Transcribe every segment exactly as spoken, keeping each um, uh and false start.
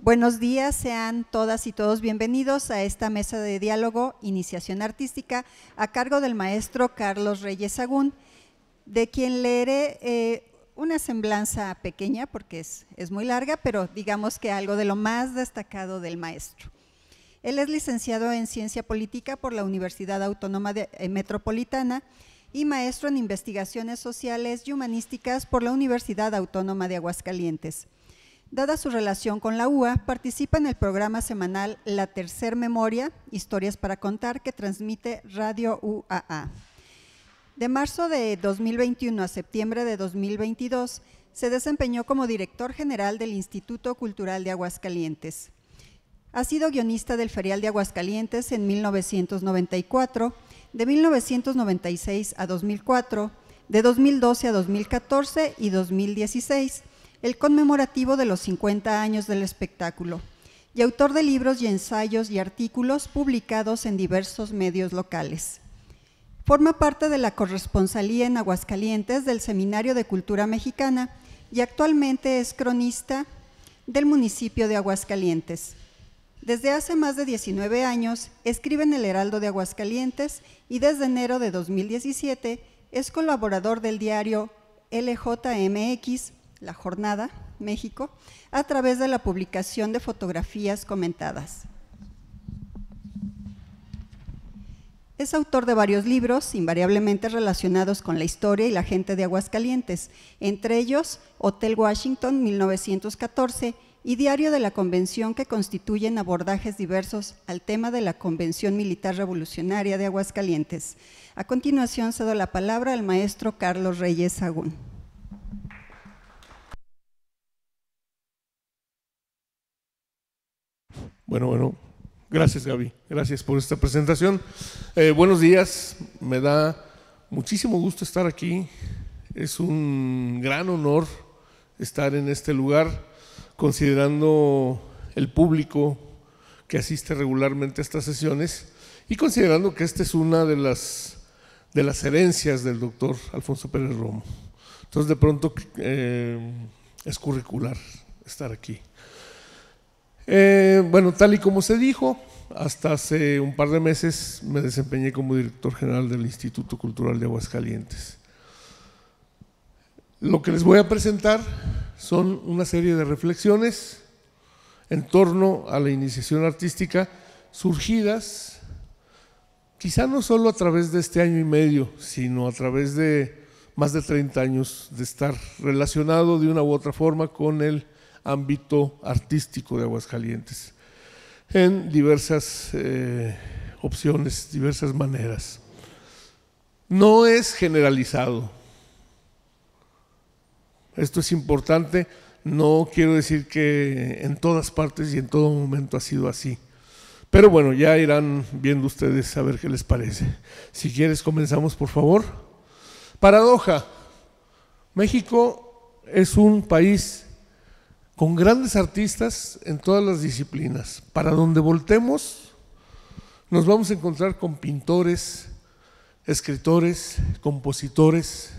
Buenos días, sean todas y todos bienvenidos a esta mesa de diálogo Iniciación Artística a cargo del maestro Carlos Reyes Sagún, de quien leeré eh, una semblanza pequeña porque es, es muy larga, pero digamos que algo de lo más destacado del maestro. Él es licenciado en Ciencia Política por la Universidad Autónoma de, eh, Metropolitana y maestro en Investigaciones Sociales y Humanísticas por la Universidad Autónoma de Aguascalientes. Dada su relación con la U A, participa en el programa semanal La Tercer Memoria, Historias para Contar, que transmite Radio U A A. De marzo de dos mil veintiuno a septiembre de dos mil veintidós, se desempeñó como director general del Instituto Cultural de Aguascalientes. Ha sido guionista del Ferial de Aguascalientes en mil novecientos noventa y cuatro, de mil novecientos noventa y seis a dos mil cuatro, de dos mil doce a dos mil catorce y dos mil dieciséis, el conmemorativo de los cincuenta años del espectáculo, y autor de libros y ensayos y artículos publicados en diversos medios locales. Forma parte de la corresponsalía en Aguascalientes del Seminario de Cultura Mexicana y actualmente es cronista del municipio de Aguascalientes. Desde hace más de diecinueve años escribe en el Heraldo de Aguascalientes y desde enero de dos mil diecisiete es colaborador del diario L J M X, La Jornada, México, a través de la publicación de fotografías comentadas. Es autor de varios libros, invariablemente relacionados con la historia y la gente de Aguascalientes, entre ellos Hotel Washington, mil novecientos catorce, y Diario de la Convención, que constituyen abordajes diversos al tema de la Convención Militar Revolucionaria de Aguascalientes. A continuación cedo la palabra al maestro Carlos Reyes Sagún. Bueno, bueno, gracias Gaby, gracias por esta presentación. Eh, buenos días, me da muchísimo gusto estar aquí, es un gran honor estar en este lugar, considerando el público que asiste regularmente a estas sesiones y considerando que esta es una de las, de las herencias del doctor Alfonso Pérez Romo. Entonces de pronto eh, es curricular estar aquí. Eh, bueno, tal y como se dijo, hasta hace un par de meses me desempeñé como director general del Instituto Cultural de Aguascalientes. Lo que les voy a presentar son una serie de reflexiones en torno a la iniciación artística surgidas quizá no solo a través de este año y medio, sino a través de más de treinta años de estar relacionado de una u otra forma con el ámbito artístico de Aguascalientes, en diversas eh, opciones, diversas maneras. No es generalizado. Esto es importante, no quiero decir que en todas partes y en todo momento ha sido así. Pero bueno, ya irán viendo ustedes a ver qué les parece. Si quieres, comenzamos, por favor. Paradoja. México es un país con grandes artistas en todas las disciplinas. Para donde voltemos, nos vamos a encontrar con pintores, escritores, compositores,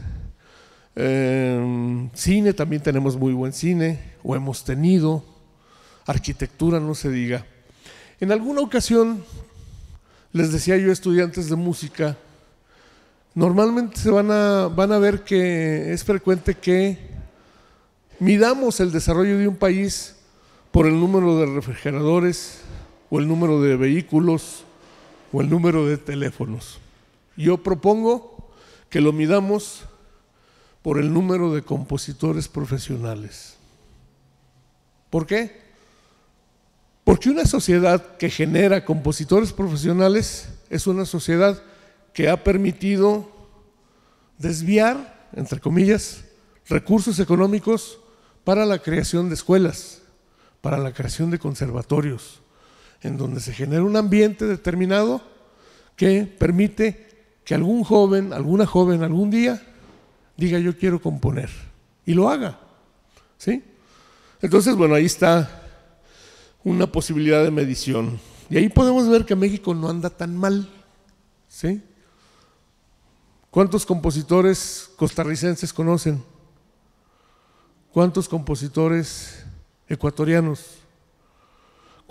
eh, cine, también tenemos muy buen cine, o hemos tenido, arquitectura, no se diga. En alguna ocasión, les decía yo a estudiantes de música, normalmente se van a, van a ver que es frecuente que midamos el desarrollo de un país por el número de refrigeradores o el número de vehículos o el número de teléfonos. Yo propongo que lo midamos por el número de compositores profesionales. ¿Por qué? Porque una sociedad que genera compositores profesionales es una sociedad que ha permitido desviar, entre comillas, recursos económicos para la creación de escuelas, para la creación de conservatorios, en donde se genera un ambiente determinado que permite que algún joven, alguna joven algún día diga yo quiero componer y lo haga, ¿sí? Entonces, bueno, ahí está una posibilidad de medición y ahí podemos ver que México no anda tan mal, ¿sí? ¿Cuántos compositores costarricenses conocen? ¿Cuántos compositores ecuatorianos?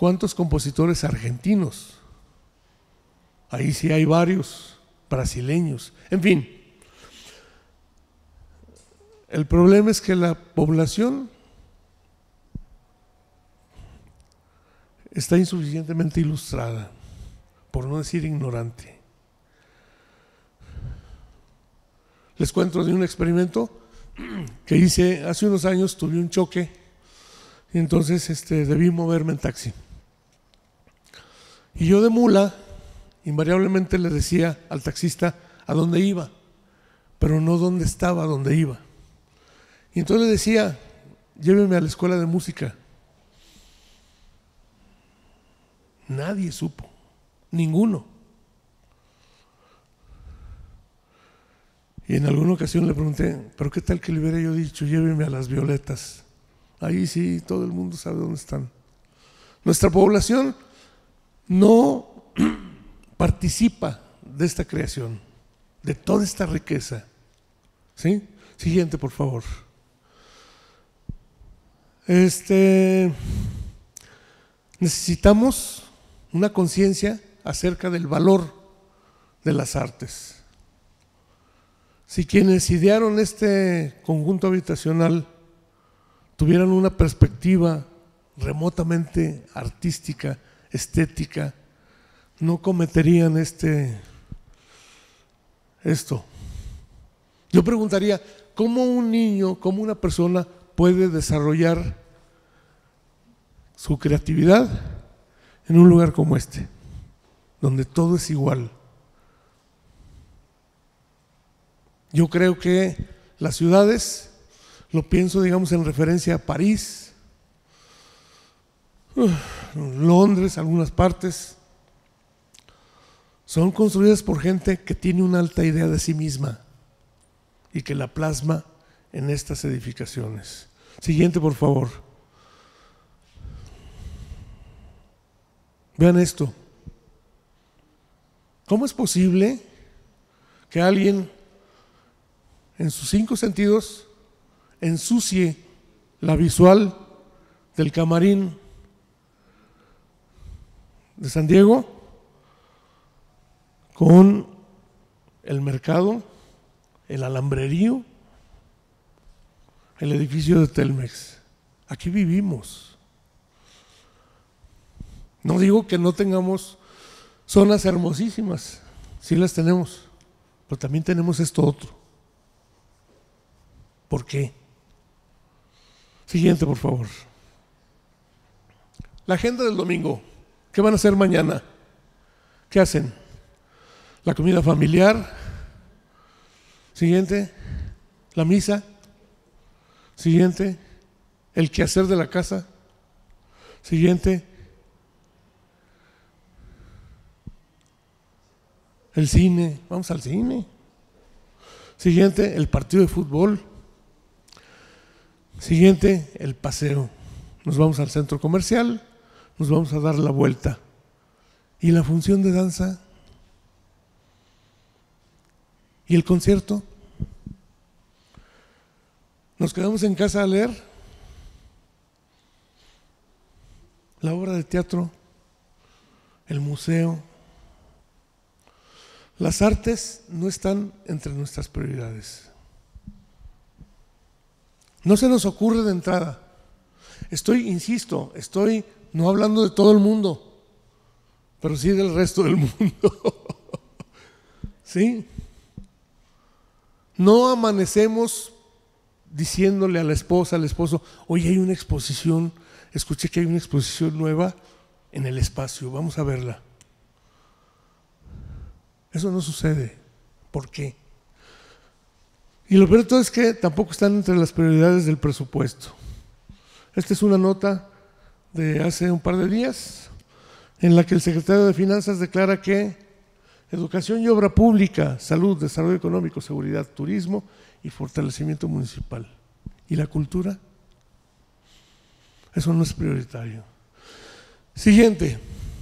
¿cuántos compositores argentinos? Ahí sí hay varios, brasileños, en fin. El problema es que la población está insuficientemente ilustrada, por no decir ignorante. Les cuento de un experimento que hice hace unos años. Tuve un choque y entonces este, debí moverme en taxi. Y yo de mula, invariablemente le decía al taxista a dónde iba, pero no dónde estaba, dónde iba. Y entonces le decía, lléveme a la escuela de música. Nadie supo, ninguno. Y en alguna ocasión le pregunté, ¿pero qué tal que le hubiera yo dicho, lléveme a las Violetas? Ahí sí, todo el mundo sabe dónde están. Nuestra población no participa de esta creación, de toda esta riqueza. ¿Sí? Siguiente, por favor. Este, necesitamos una conciencia acerca del valor de las artes. Si quienes idearon este conjunto habitacional tuvieran una perspectiva remotamente artística, estética, no cometerían este, esto. Yo preguntaría, ¿cómo un niño, cómo una persona puede desarrollar su creatividad en un lugar como este, donde todo es igual? Yo creo que las ciudades, lo pienso digamos en referencia a París, Londres, algunas partes, son construidas por gente que tiene una alta idea de sí misma y que la plasma en estas edificaciones. Siguiente, por favor. Vean esto. ¿Cómo es posible que alguien en sus cinco sentidos ensucie la visual del camarín de San Diego con el mercado, el alambrerío, el edificio de Telmex? Aquí vivimos. No digo que no tengamos zonas hermosísimas, sí las tenemos, pero también tenemos esto otro. ¿Por qué? Siguiente, por favor. La agenda del domingo. ¿Qué van a hacer mañana? ¿Qué hacen? La comida familiar. Siguiente. La misa. Siguiente. El quehacer de la casa. Siguiente. El cine. Vamos al cine. Siguiente. El partido de fútbol. Siguiente, el paseo. Nos vamos al centro comercial, nos vamos a dar la vuelta. ¿Y la función de danza? ¿Y el concierto? ¿Nos quedamos en casa a leer? ¿La obra de teatro? ¿El museo? Las artes no están entre nuestras prioridades. No se nos ocurre de entrada. Estoy, insisto, estoy no hablando de todo el mundo, pero sí del resto del mundo. ¿Sí? No amanecemos diciéndole a la esposa, al esposo, oye, hay una exposición, escuché que hay una exposición nueva en el espacio, vamos a verla. Eso no sucede. ¿Por qué? Y lo peor de todo es que tampoco están entre las prioridades del presupuesto. Esta es una nota de hace un par de días en la que el secretario de Finanzas declara que educación y obra pública, salud, desarrollo económico, seguridad, turismo y fortalecimiento municipal. ¿Y la cultura? Eso no es prioritario. Siguiente.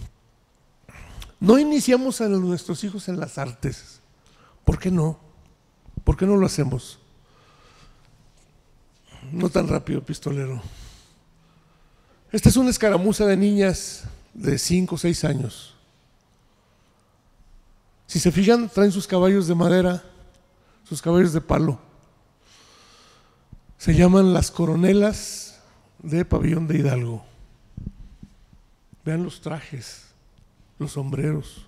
No iniciamos a nuestros hijos en las artes. ¿Por qué no? ¿Por qué no lo hacemos? No tan rápido, pistolero. Esta es una escaramuza de niñas de cinco o seis años. Si se fijan, traen sus caballos de madera, sus caballos de palo. Se llaman las coronelas de Pabellón de Hidalgo. Vean los trajes, los sombreros.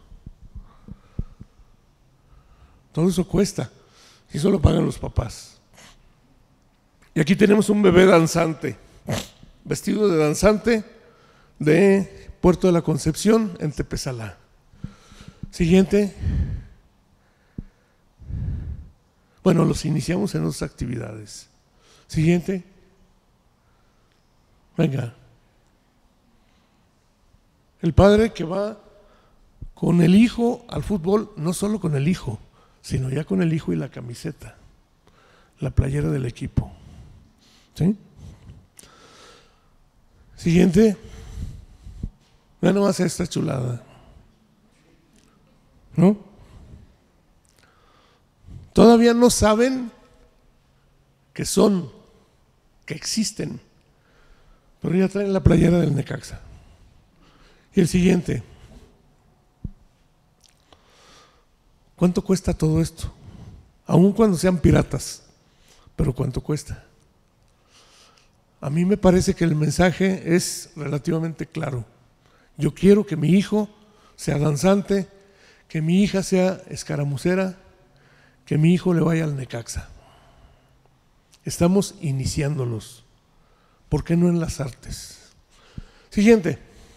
Todo eso cuesta, y eso lo pagan los papás. Y aquí tenemos un bebé danzante, vestido de danzante de Puerto de la Concepción en Tepesalá. Siguiente. Bueno, los iniciamos en otras actividades. Siguiente. Venga. El padre que va con el hijo al fútbol, no solo con el hijo, sino ya con el hijo y la camiseta, la playera del equipo. ¿Sí? Siguiente. Vean nomás esta chulada. ¿No? Todavía no saben que son, que existen, pero ya traen la playera del Necaxa. Y el siguiente. ¿Cuánto cuesta todo esto? Aun cuando sean piratas, pero ¿cuánto cuesta? A mí me parece que el mensaje es relativamente claro. Yo quiero que mi hijo sea danzante, que mi hija sea escaramucera, que mi hijo le vaya al Necaxa. Estamos iniciándolos. ¿Por qué no en las artes? Siguiente.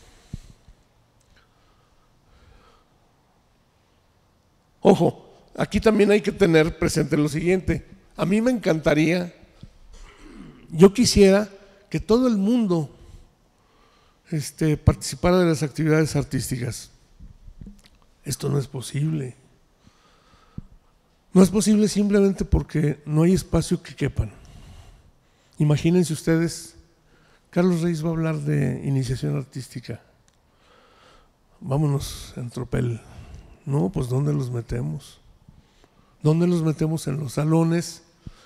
Ojo, aquí también hay que tener presente lo siguiente. A mí me encantaría, yo quisiera que todo el mundo este, participara de las actividades artísticas. Esto no es posible. No es posible simplemente porque no hay espacio que quepan. Imagínense ustedes, Carlos Reyes va a hablar de iniciación artística. Vámonos en tropel. No, pues ¿dónde los metemos? ¿Dónde los metemos? En los salones.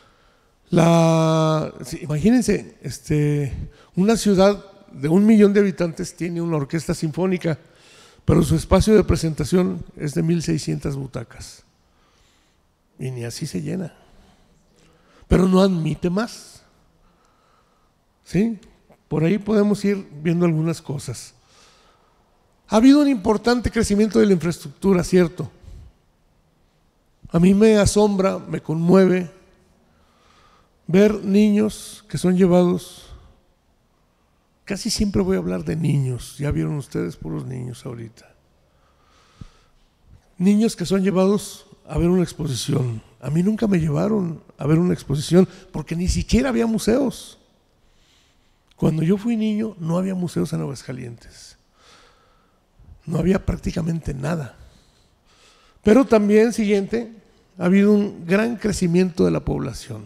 La, sí, imagínense, este, una ciudad de un millón de habitantes tiene una orquesta sinfónica, pero su espacio de presentación es de mil seiscientas butacas. Y ni así se llena. Pero no admite más. ¿Sí? Por ahí podemos ir viendo algunas cosas. Ha habido un importante crecimiento de la infraestructura, ¿cierto? A mí me asombra, me conmueve ver niños que son llevados, casi siempre voy a hablar de niños, ya vieron ustedes puros niños ahorita. Niños que son llevados a ver una exposición. A mí nunca me llevaron a ver una exposición porque ni siquiera había museos. Cuando yo fui niño no había museos en Aguascalientes. No había prácticamente nada. Pero también, siguiente, ha habido un gran crecimiento de la población.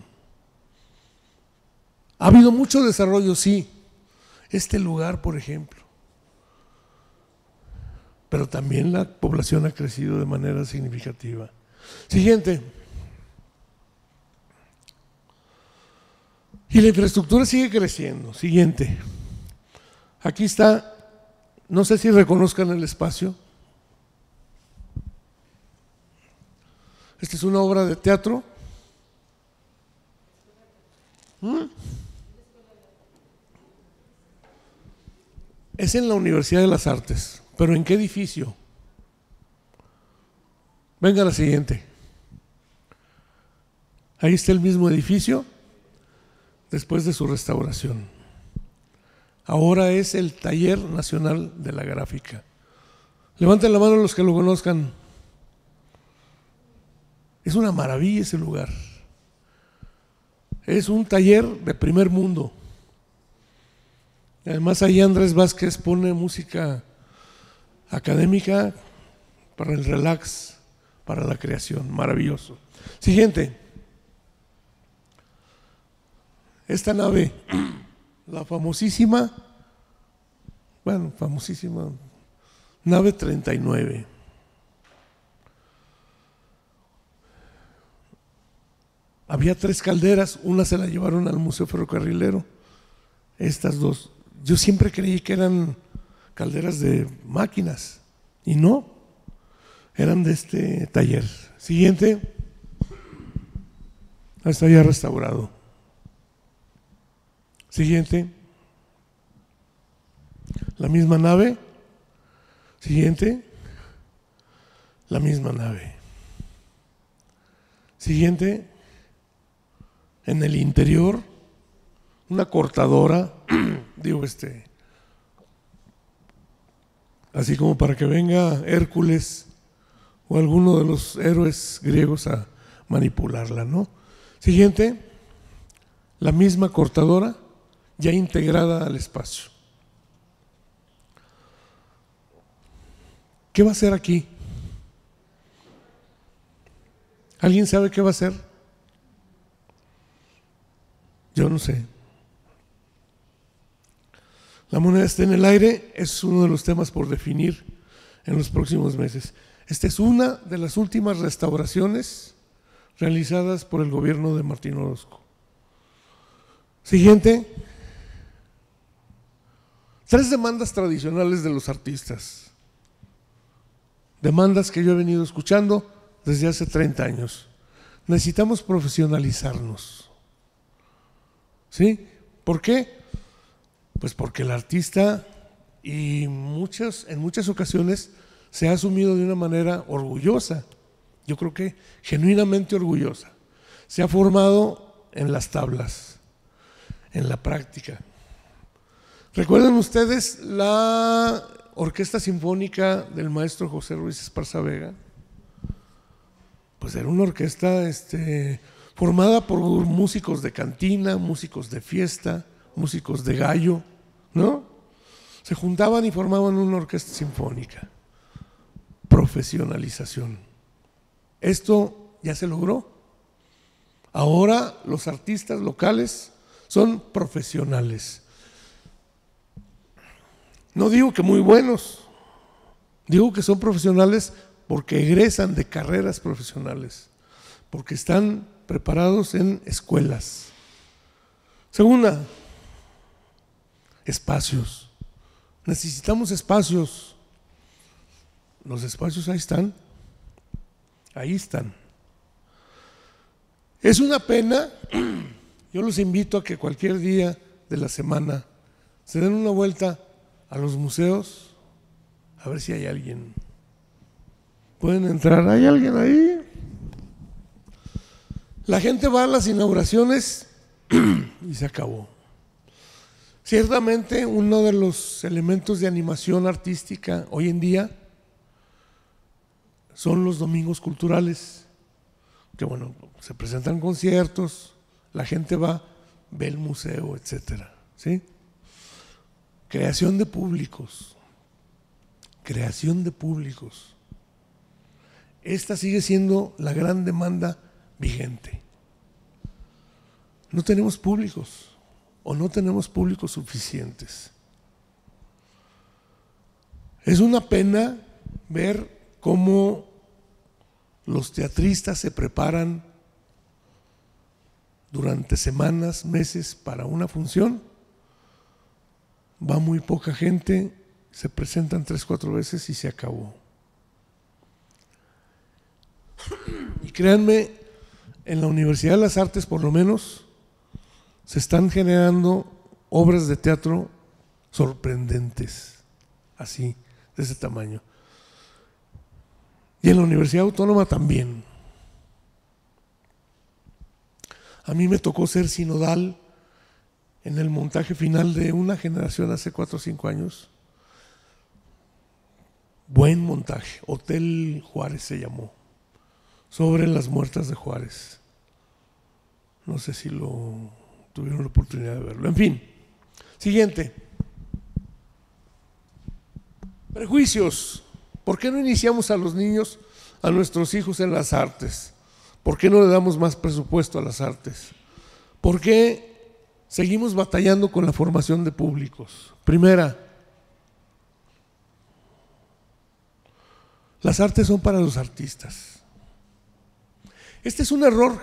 Ha habido mucho desarrollo, sí. Este lugar, por ejemplo. Pero también la población ha crecido de manera significativa. Siguiente. Y la infraestructura sigue creciendo. Siguiente. Aquí está. No sé si reconozcan el espacio. Esta es una obra de teatro. ¿Mm? Es en la Universidad de las Artes. ¿Pero en qué edificio? Venga a la siguiente. Ahí está el mismo edificio después de su restauración. Ahora es el Taller Nacional de la Gráfica. Levanten la mano los que lo conozcan. Es una maravilla ese lugar. Es un taller de primer mundo. Además ahí Andrés Vázquez pone música académica para el relax, para la creación. Maravilloso. Siguiente. Esta nave, la famosísima, bueno, famosísima nave treinta y nueve. Había tres calderas, una se la llevaron al Museo Ferrocarrilero, estas dos yo siempre creí que eran calderas de máquinas y no, eran de este taller. Siguiente, está ya restaurado. Siguiente, la misma nave. Siguiente, la misma nave. Siguiente, en el interior, una cortadora, digo este, así como para que venga Hércules o alguno de los héroes griegos a manipularla, ¿no? Siguiente, la misma cortadora ya integrada al espacio. ¿Qué va a hacer aquí? ¿Alguien sabe qué va a hacer? Yo no sé. La moneda está en el aire, es uno de los temas por definir en los próximos meses. Esta es una de las últimas restauraciones realizadas por el gobierno de Martín Orozco. Siguiente. Tres demandas tradicionales de los artistas. Demandas que yo he venido escuchando desde hace treinta años. Necesitamos profesionalizarnos. ¿Sí? ¿Por qué? Pues porque el artista y muchas, en muchas ocasiones se ha asumido de una manera orgullosa, yo creo que genuinamente orgullosa. Se ha formado en las tablas, en la práctica. ¿Recuerdan ustedes la Orquesta Sinfónica del maestro José Ruiz Esparza Vega? Pues era una orquesta este, formada por músicos de cantina, músicos de fiesta, músicos de gallo, ¿no? Se juntaban y formaban una orquesta sinfónica. Profesionalización. Esto ya se logró. Ahora los artistas locales son profesionales. No digo que muy buenos, digo que son profesionales porque egresan de carreras profesionales, porque están preparados en escuelas. Segunda, espacios. Necesitamos espacios. Los espacios ahí están, ahí están. Es una pena, yo los invito a que cualquier día de la semana se den una vuelta a los museos, a ver si hay alguien. ¿Pueden entrar? ¿Hay alguien ahí? La gente va a las inauguraciones y se acabó. Ciertamente uno de los elementos de animación artística hoy en día son los domingos culturales, que bueno, se presentan conciertos, la gente va, ve el museo, etcétera, ¿sí? Creación de públicos, creación de públicos. Esta sigue siendo la gran demanda vigente. No tenemos públicos o no tenemos públicos suficientes. Es una pena ver cómo los teatristas se preparan durante semanas, meses para una función. Va muy poca gente, se presentan tres, cuatro veces y se acabó. Y créanme, en la Universidad de las Artes por lo menos se están generando obras de teatro sorprendentes, así, de ese tamaño. Y en la Universidad Autónoma también. A mí me tocó ser sinodal en el montaje final de una generación hace cuatro o cinco años. Buen montaje, Hotel Juárez se llamó, sobre las muertas de Juárez. No sé si lo tuvieron la oportunidad de verlo. En fin, siguiente. Prejuicios. ¿Por qué no iniciamos a los niños, a nuestros hijos en las artes? ¿Por qué no le damos más presupuesto a las artes? ¿Por qué seguimos batallando con la formación de públicos? Primera, las artes son para los artistas. Este es un error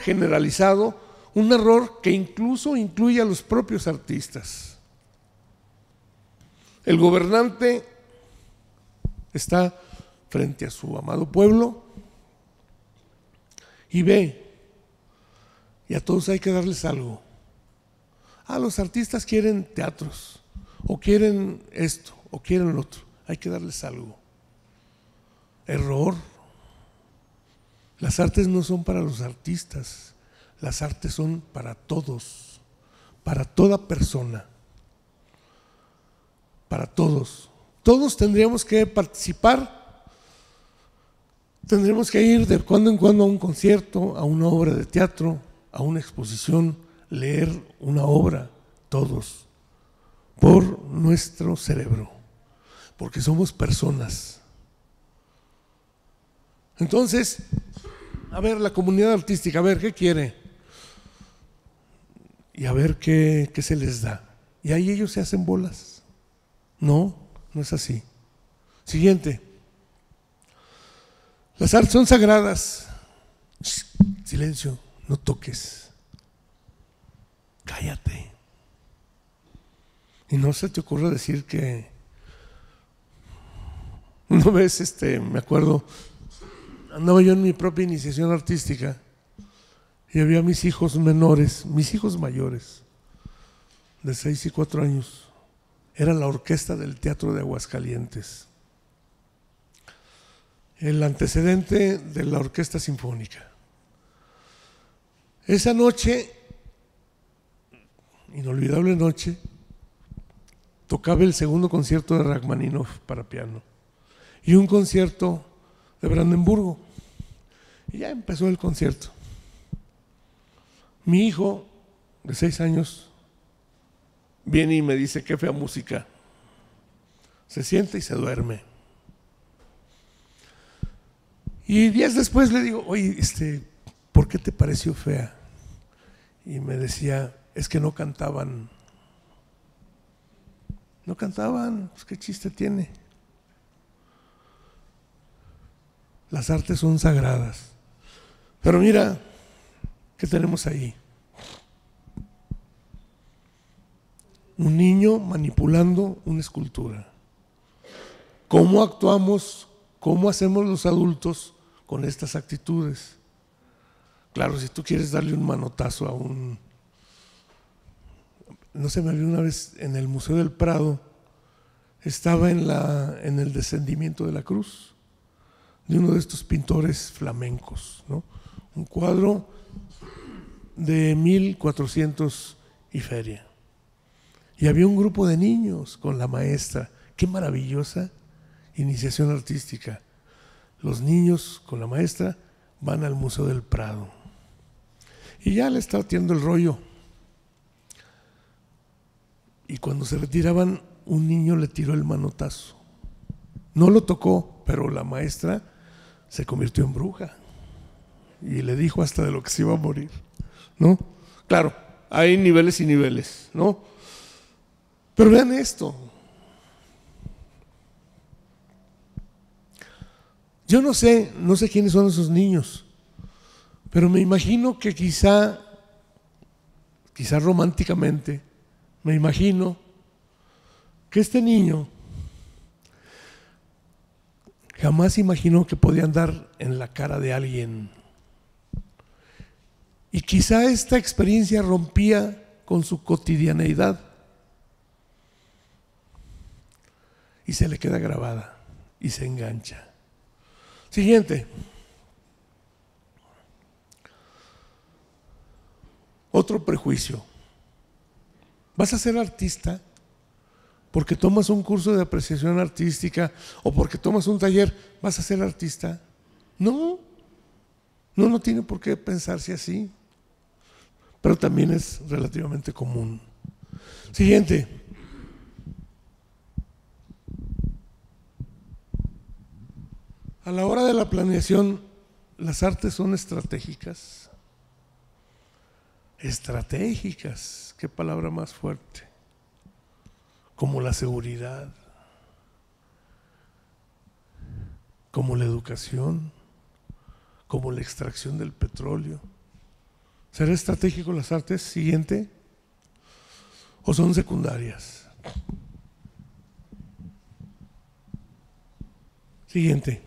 generalizado, un error que incluso incluye a los propios artistas. El gobernante está frente a su amado pueblo y ve, y a todos hay que darles algo. Ah, los artistas quieren teatros, o quieren esto, o quieren lo otro, hay que darles algo. Error. Las artes no son para los artistas, las artes son para todos, para toda persona, para todos. Todos tendríamos que participar, tendríamos que ir de cuando en cuando a un concierto, a una obra de teatro, a una exposición, leer una obra, todos, por nuestro cerebro, porque somos personas. Entonces, a ver, la comunidad artística, a ver, ¿qué quiere? Y a ver qué, qué se les da. Y ahí ellos se hacen bolas. No, no es así. Siguiente. Las artes son sagradas. Shh, silencio, no toques. Cállate. Y no se te ocurra decir que… Una vez, este, me acuerdo… Andaba yo en mi propia iniciación artística y había mis hijos menores, mis hijos mayores, de seis y cuatro años. Era la orquesta del Teatro de Aguascalientes, el antecedente de la Orquesta Sinfónica. Esa noche, inolvidable noche, tocaba el segundo concierto de Rachmaninoff para piano y un concierto de Brandenburgo, y ya empezó el concierto. Mi hijo de seis años viene y me dice: qué fea música. Se sienta y se duerme. Y días después le digo: oye, este, ¿por qué te pareció fea? Y me decía: es que no cantaban. No cantaban, pues qué chiste tiene. Las artes son sagradas. Pero mira, ¿qué tenemos ahí? Un niño manipulando una escultura. ¿Cómo actuamos, cómo hacemos los adultos con estas actitudes? Claro, si tú quieres darle un manotazo a un… No se me olvidó una vez en el Museo del Prado, estaba en, la, en el descendimiento de la cruz de uno de estos pintores flamencos, ¿no? Un cuadro de mil cuatrocientos y feria. Y había un grupo de niños con la maestra. Qué maravillosa iniciación artística. Los niños con la maestra van al Museo del Prado. Y ya le estaba tirando el rollo. Y cuando se retiraban, un niño le tiró el manotazo. No lo tocó, pero la maestra se convirtió en bruja y le dijo hasta de lo que se iba a morir, ¿no? Claro, hay niveles y niveles, ¿no? Pero vean esto. Yo no sé, no sé quiénes son esos niños, pero me imagino que quizá, quizá románticamente, me imagino que este niño jamás imaginó que podía andar en la cara de alguien. Y quizá esta experiencia rompía con su cotidianeidad y se le queda grabada y se engancha. Siguiente. Otro prejuicio. ¿Vas a ser artista porque tomas un curso de apreciación artística o porque tomas un taller? ¿Vas a ser artista? No, no, no tiene por qué pensarse así, pero también es relativamente común. Siguiente. A la hora de la planeación, las artes son estratégicas. Estratégicas, qué palabra más fuerte. Como la seguridad, como la educación, como la extracción del petróleo. ¿Será estratégico las artes? Siguiente. ¿O son secundarias? Siguiente.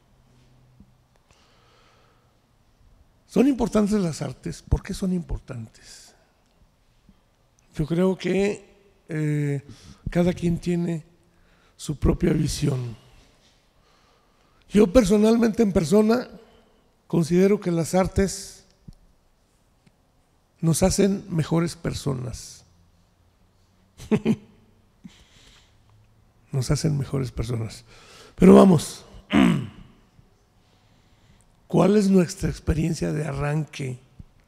¿Son importantes las artes? ¿Por qué son importantes? Yo creo que eh, cada quien tiene su propia visión. Yo personalmente, en persona, considero que las artes nos hacen mejores personas. Nos hacen mejores personas. Pero vamos, ¿cuál es nuestra experiencia de arranque?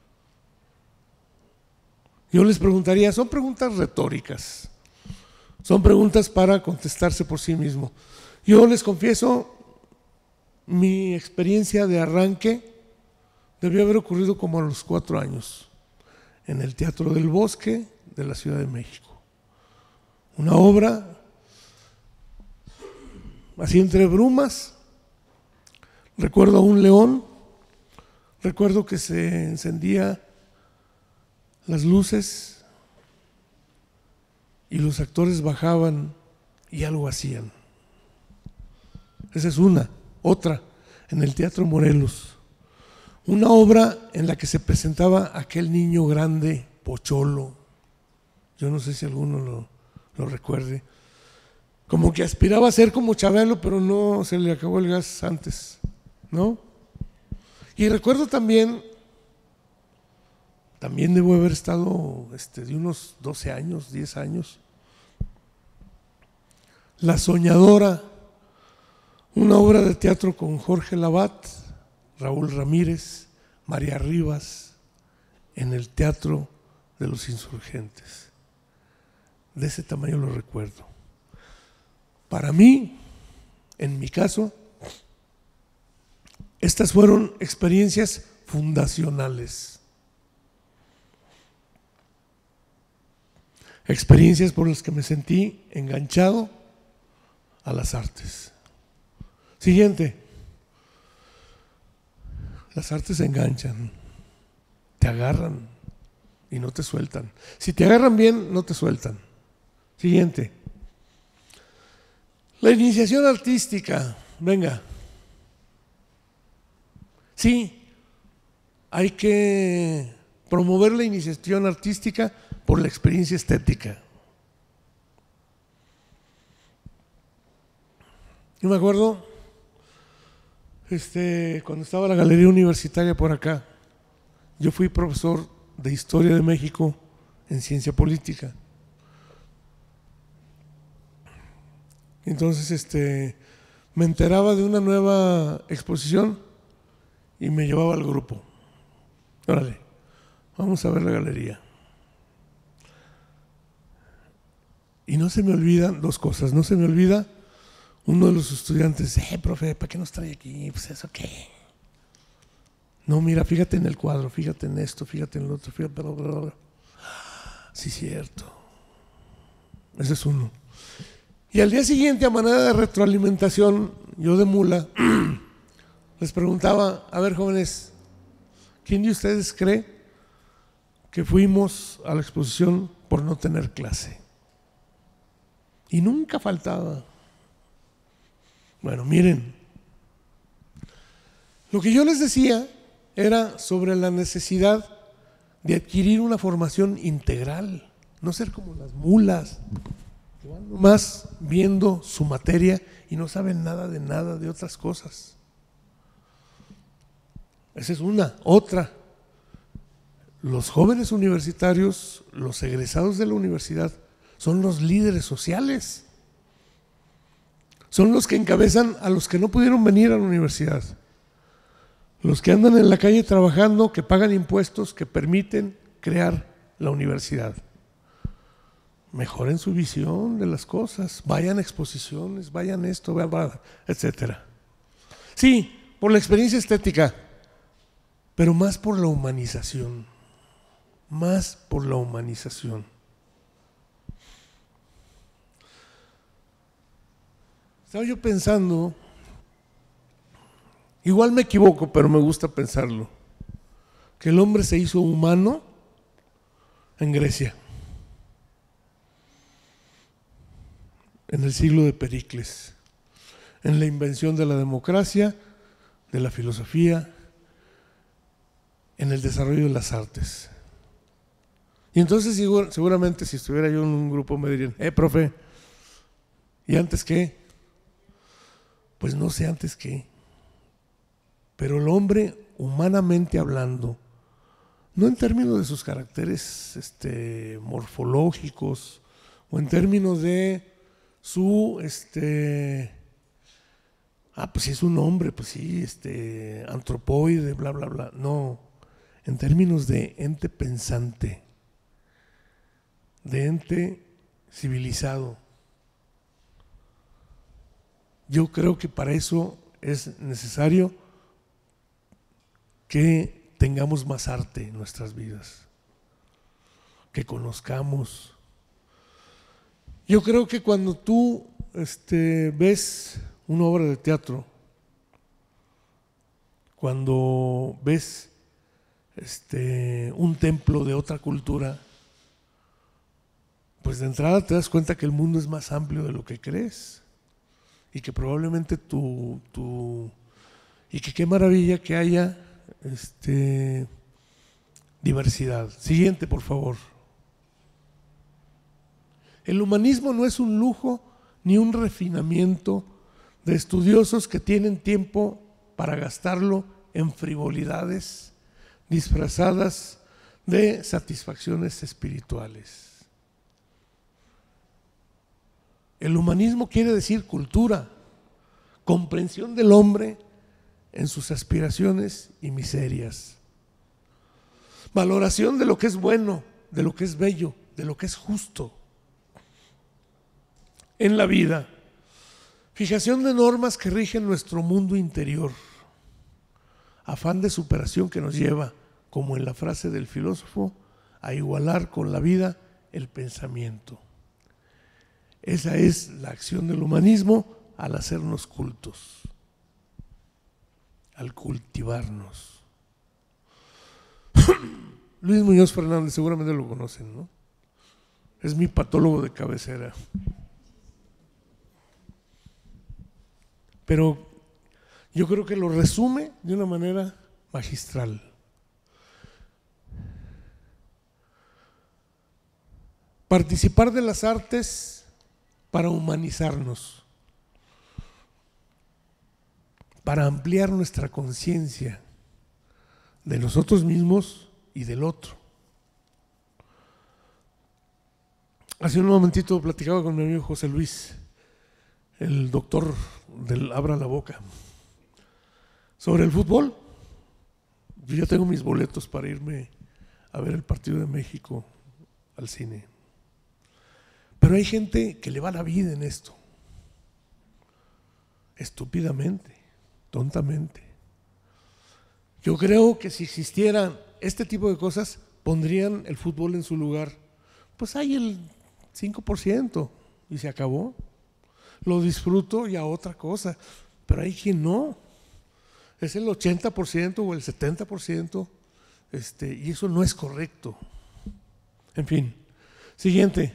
Yo les preguntaría, son preguntas retóricas, son preguntas para contestarse por sí mismo. Yo les confieso, mi experiencia de arranque debió haber ocurrido como a los cuatro años, en el Teatro del Bosque de la Ciudad de México. Una obra así entre brumas. Recuerdo a un león, recuerdo que se encendía las luces y los actores bajaban y algo hacían. Esa es una. Otra, en el Teatro Morelos, una obra en la que se presentaba aquel niño grande, Pocholo. Yo no sé si alguno lo, lo recuerde. Como que aspiraba a ser como Chabelo, pero no, se le acabó el gas antes, ¿no? Y recuerdo también, también debo haber estado este, de unos doce años, diez años, La Soñadora, una obra de teatro con Jorge Lavat, Raúl Ramírez, María Rivas, en el Teatro de los Insurgentes. De ese tamaño lo recuerdo. Para mí, en mi caso, estas fueron experiencias fundacionales. Experiencias por las que me sentí enganchado a las artes. Siguiente. Las artes enganchan, te agarran y no te sueltan. Si te agarran bien, no te sueltan. Siguiente. La iniciación artística, venga. Sí, hay que promover la iniciación artística por la experiencia estética. Yo me acuerdo, este, cuando estaba la Galería Universitaria por acá, yo fui profesor de Historia de México en Ciencia Política. Entonces, este, me enteraba de una nueva exposición y me llevaba al grupo. Órale, vamos a ver la galería. Y no se me olvidan dos cosas. No se me olvida uno de los estudiantes, eh, profe, ¿para qué nos trae aquí? Pues eso qué. No, mira, fíjate en el cuadro, fíjate en esto, fíjate en el otro, fíjate. Bla, bla, bla. Sí, cierto. Ese es uno. Y al día siguiente, a manera de retroalimentación, yo de mula, les preguntaba, a ver, jóvenes, ¿quién de ustedes cree que fuimos a la exposición por no tener clase? Y nunca faltaba. Bueno, miren, lo que yo les decía era sobre la necesidad de adquirir una formación integral, no ser como las mulas, que van nomás viendo su materia y no saben nada de nada de otras cosas. Esa es una. Otra, los jóvenes universitarios, los egresados de la universidad, son los líderes sociales. Son los que encabezan a los que no pudieron venir a la universidad. Los que andan en la calle trabajando, que pagan impuestos, que permiten crear la universidad. Mejoren su visión de las cosas, vayan a exposiciones, vayan esto, etcétera. Sí, por la experiencia estética, pero más por la humanización, más por la humanización. Estaba yo pensando, igual me equivoco, pero me gusta pensarlo, que el hombre se hizo humano en Grecia, en el siglo de Pericles. en la invención de la democracia, de la filosofía, en el desarrollo de las artes. Y entonces seguramente si estuviera yo en un grupo me dirían, eh, profe, ¿y antes qué? Pues no sé antes qué. Pero el hombre, humanamente hablando, no en términos de sus caracteres este, morfológicos o en términos de su, este, ah, pues si es un hombre, pues sí, este, antropoide, bla, bla, bla. No, en términos de ente pensante, de ente civilizado. Yo creo que para eso es necesario que tengamos más arte en nuestras vidas, que conozcamos. Yo creo que cuando tú este, ves una obra de teatro, cuando ves este, un templo de otra cultura, pues de entrada te das cuenta que el mundo es más amplio de lo que crees y que probablemente tu, tu y que qué maravilla que haya este, diversidad. Siguiente, por favor. El humanismo no es un lujo ni un refinamiento de estudiosos que tienen tiempo para gastarlo en frivolidades disfrazadas de satisfacciones espirituales. El humanismo quiere decir cultura, comprensión del hombre en sus aspiraciones y miserias, valoración de lo que es bueno, de lo que es bello, de lo que es justo en la vida, fijación de normas que rigen nuestro mundo interior, afán de superación que nos lleva, como en la frase del filósofo, a igualar con la vida el pensamiento. Esa es la acción del humanismo al hacernos cultos, al cultivarnos. Luis Muñoz Fernández, seguramente lo conocen, ¿no? Es mi patólogo de cabecera. Pero yo creo que lo resume de una manera magistral. Participar de las artes para humanizarnos, para ampliar nuestra conciencia de nosotros mismos y del otro. Hace un momentito platicaba con mi amigo José Luis, el doctor del Abra la Boca, sobre el fútbol. Yo ya tengo mis boletos para irme a ver el partido de México al cine. Pero hay gente que le va la vida en esto, estúpidamente, tontamente. Yo creo que si existieran este tipo de cosas, pondrían el fútbol en su lugar. Pues hay el cinco por ciento y se acabó. Lo disfruto y a otra cosa, pero hay quien no. Es el ochenta por ciento o el setenta por ciento, este, y eso no es correcto. En fin, siguiente.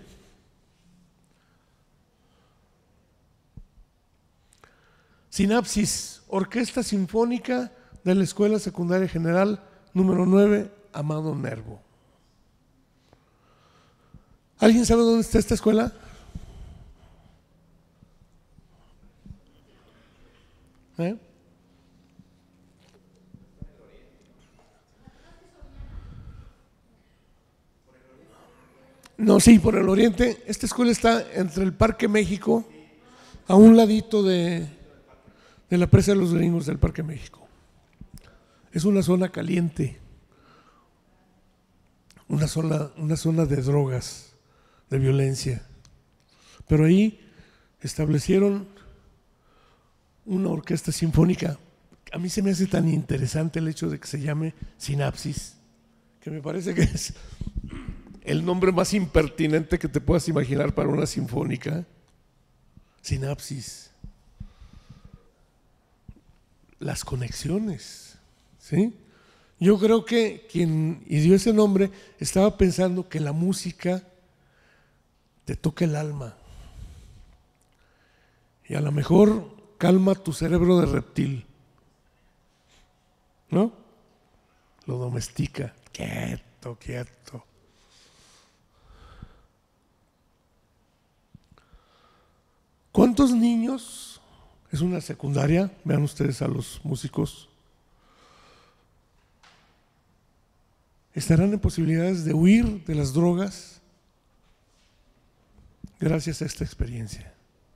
Sinapsis, Orquesta Sinfónica de la Escuela Secundaria General número nueve, Amado Nervo. ¿Alguien sabe dónde está esta escuela? ¿Eh? No, sí, por el oriente. Esta escuela está entre el Parque México, a un ladito de, de la presa de los Gringos del Parque México. Es una zona caliente, una zona, una zona de drogas, de violencia. Pero ahí establecieron una orquesta sinfónica. A mí se me hace tan interesante el hecho de que se llame Sinapsis, que me parece que es el nombre más impertinente que te puedas imaginar para una sinfónica. Sinapsis. Las conexiones, ¿sí? Yo creo que quien dio ese nombre estaba pensando que la música te toca el alma. Y a lo mejor calma tu cerebro de reptil, ¿no? Lo domestica, quieto, quieto. ¿Cuántos niños? Es una secundaria, vean ustedes a los músicos. ¿Estarán en posibilidades de huir de las drogas gracias a esta experiencia?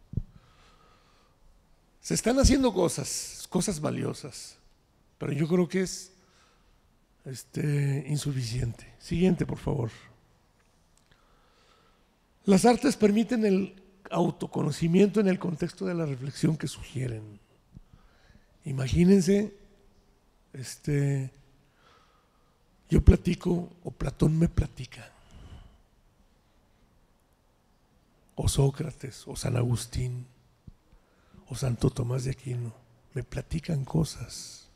Se están haciendo cosas, cosas valiosas, pero yo creo que es este, insuficiente. Siguiente, por favor. Las artes permiten el autoconocimiento en el contexto de la reflexión que sugieren. Imagínense, este, yo platico o Platón me platica, o Sócrates, o San Agustín, o Santo Tomás de Aquino, me platican cosas.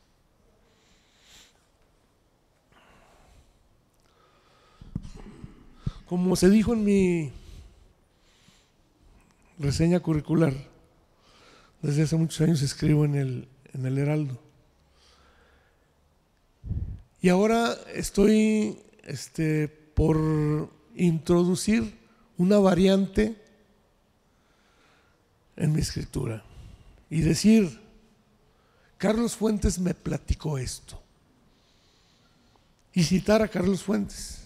Como se dijo en mi reseña curricular, desde hace muchos años escribo en el, en el Heraldo. Y ahora estoy este, por introducir una variante en mi escritura y decir, Carlos Fuentes me platicó esto, y citar a Carlos Fuentes.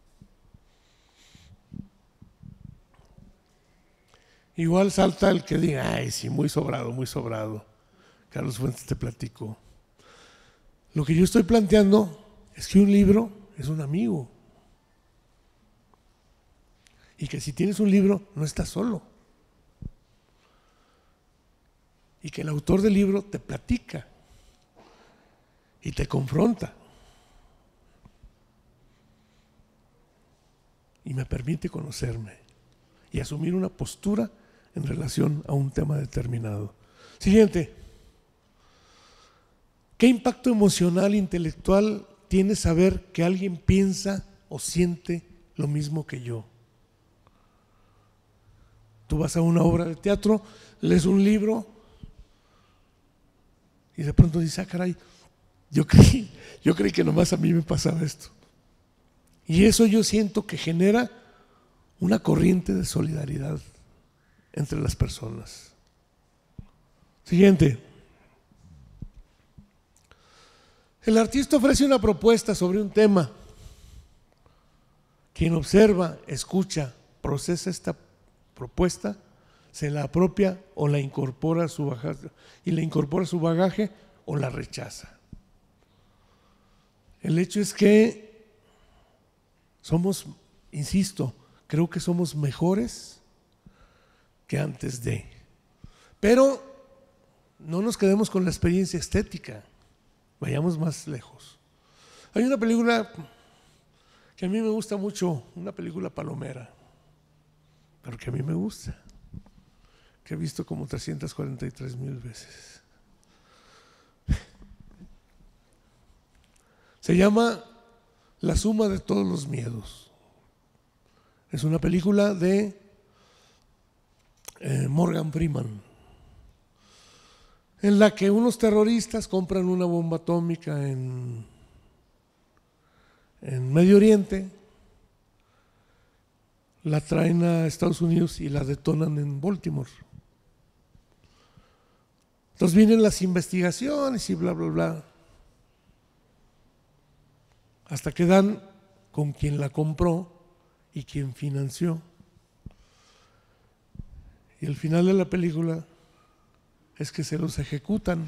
Igual salta el que diga, ay, sí, muy sobrado, muy sobrado. Carlos Fuentes te platicó. Lo que yo estoy planteando es que un libro es un amigo. Y que si tienes un libro, no estás solo. Y que el autor del libro te platica y te confronta. Y me permite conocerme y asumir una postura en relación a un tema determinado. Siguiente. ¿Qué impacto emocional e intelectual tiene saber que alguien piensa o siente lo mismo que yo? Tú vas a una obra de teatro, lees un libro y de pronto dices, ah, caray, yo creí, yo creí que nomás a mí me pasaba esto. Y eso yo siento que genera una corriente de solidaridad entre las personas. Siguiente. El artista ofrece una propuesta sobre un tema. Quien observa, escucha, procesa esta propuesta, se la apropia o la incorpora a su bagaje, y la incorpora a su bagaje o la rechaza. El hecho es que somos, insisto, creo que somos mejores que antes de. Pero no nos quedemos con la experiencia estética, vayamos más lejos. Hay una película que a mí me gusta mucho, una película palomera, pero que a mí me gusta, que he visto como trescientas cuarenta y tres mil veces. Se llama La suma de todos los miedos. Es una película de eh, Morgan Freeman, en la que unos terroristas compran una bomba atómica en, en Medio Oriente, la traen a Estados Unidos y la detonan en Baltimore. Entonces vienen las investigaciones y bla, bla, bla, hasta que dan con quien la compró y quien financió. Y el final de la película es que se los ejecutan,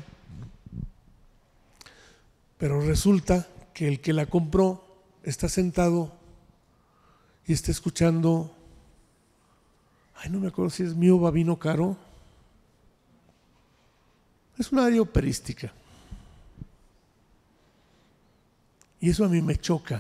pero resulta que el que la compró está sentado y está escuchando, ay, no me acuerdo si es Mío Babino Caro, es una área operística, y eso a mí me choca,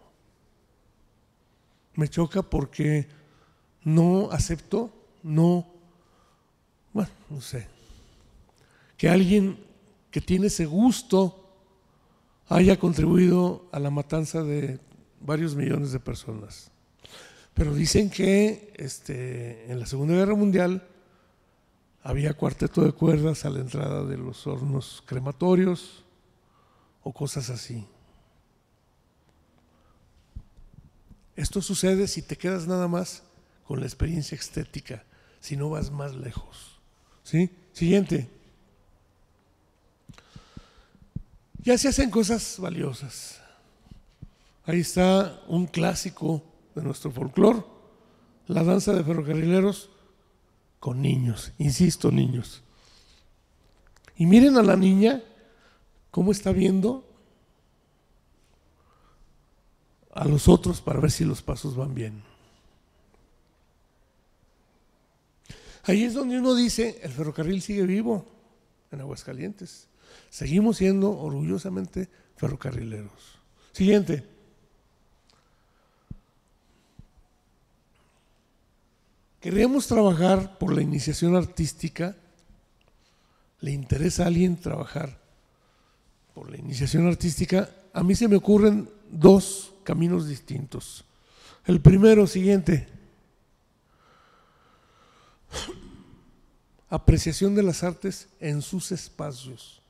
me choca porque no acepto, no, bueno, no sé, que alguien que tiene ese gusto haya contribuido a la matanza de varios millones de personas. Pero dicen que este, en la Segunda Guerra Mundial había cuarteto de cuerdas a la entrada de los hornos crematorios o cosas así. Esto sucede si te quedas nada más con la experiencia estética, si no vas más lejos. ¿Sí? Siguiente. Ya se hacen cosas valiosas. Ahí está un clásico de nuestro folclore, la danza de ferrocarrileros con niños, insisto, niños. Y miren a la niña cómo está viendo a los otros para ver si los pasos van bien. Ahí es donde uno dice, el ferrocarril sigue vivo en Aguascalientes. Seguimos siendo orgullosamente ferrocarrileros. Siguiente. Queremos trabajar por la iniciación artística. ¿Le interesa a alguien trabajar por la iniciación artística? A mí se me ocurren dos caminos distintos. El primero, siguiente. Apreciación de las artes en sus espacios.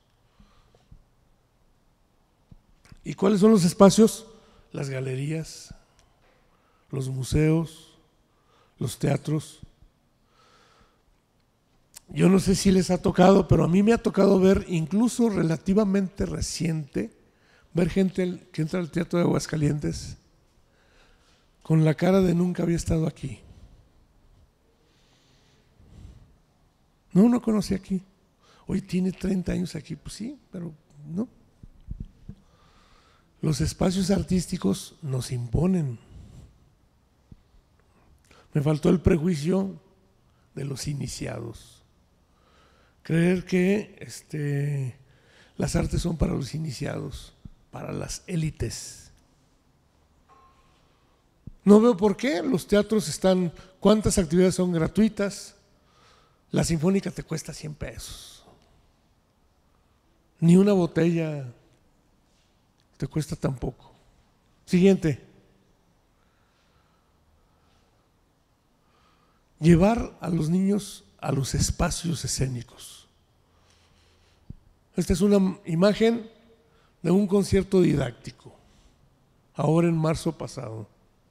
¿Y cuáles son los espacios? Las galerías, los museos, los teatros. Yo no sé si les ha tocado, pero a mí me ha tocado ver, incluso relativamente reciente, ver gente que entra al Teatro de Aguascalientes con la cara de nunca había estado aquí. No, no conocí aquí. Hoy tiene treinta años aquí, pues sí, pero no. Los espacios artísticos nos imponen. Me faltó el prejuicio de los iniciados. Creer que este, las artes son para los iniciados, para las élites. No veo por qué. Los teatros están, ¿cuántas actividades son gratuitas? La sinfónica te cuesta cien pesos. Ni una botella te cuesta tampoco. Siguiente. Llevar a los niños a los espacios escénicos. Esta es una imagen de un concierto didáctico, ahora en marzo pasado.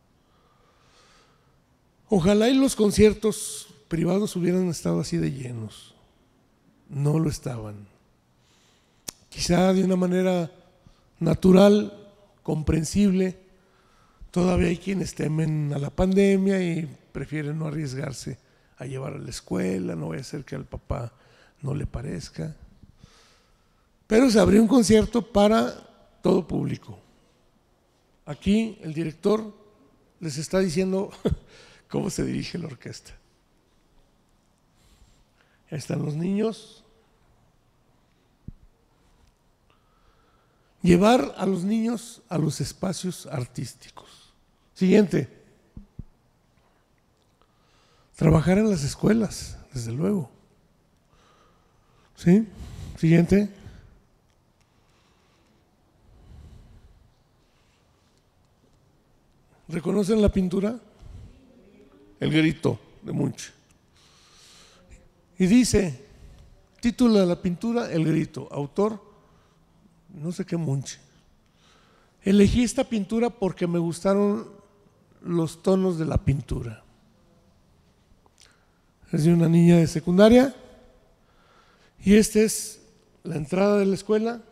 Ojalá y los conciertos privados hubieran estado así de llenos. No lo estaban. Quizá de una manera natural, comprensible. Todavía hay quienes temen a la pandemia y prefieren no arriesgarse a llevar a la escuela, no vaya a ser que al papá no le parezca. Pero se abrió un concierto para todo público. Aquí el director les está diciendo cómo se dirige la orquesta. Ahí están los niños. Llevar a los niños a los espacios artísticos. Siguiente. Trabajar en las escuelas, desde luego. ¿Sí? Siguiente. ¿Reconocen la pintura? El grito de Munch. Y dice, título de la pintura, El grito, autor, no sé qué Munch. Elegí esta pintura porque me gustaron los tonos de la pintura. Es de una niña de secundaria y esta es la entrada de la escuela,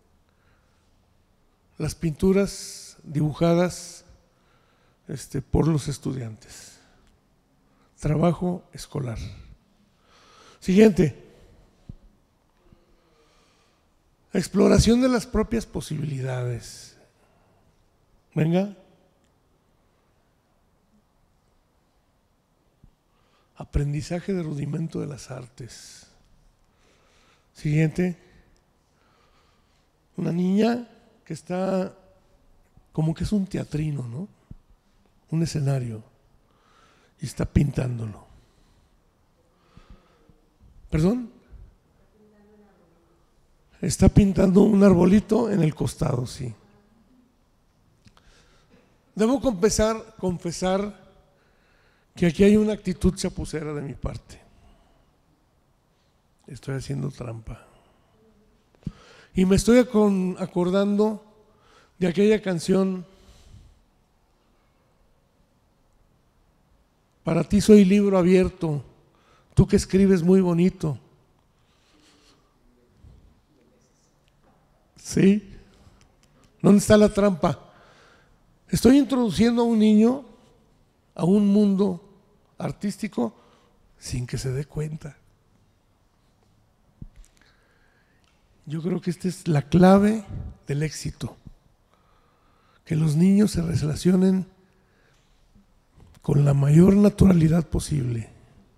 las pinturas dibujadas este, por los estudiantes. Trabajo escolar. Siguiente. Exploración de las propias posibilidades. Venga. Aprendizaje de rudimento de las artes. Siguiente. Una niña que está como que es un teatrino, ¿no? Un escenario. Y está pintándolo. ¿Perdón? Está pintando un arbolito en el costado, sí. Debo confesar, confesar que aquí hay una actitud chapucera de mi parte. estoy haciendo trampa. Y me estoy acordando de aquella canción, para ti soy libro abierto, tú que escribes muy bonito. ¿Sí? ¿Dónde está la trampa? Estoy introduciendo a un niño a un mundo artístico sin que se dé cuenta. Yo creo que esta es la clave del éxito, que los niños se relacionen con la mayor naturalidad posible.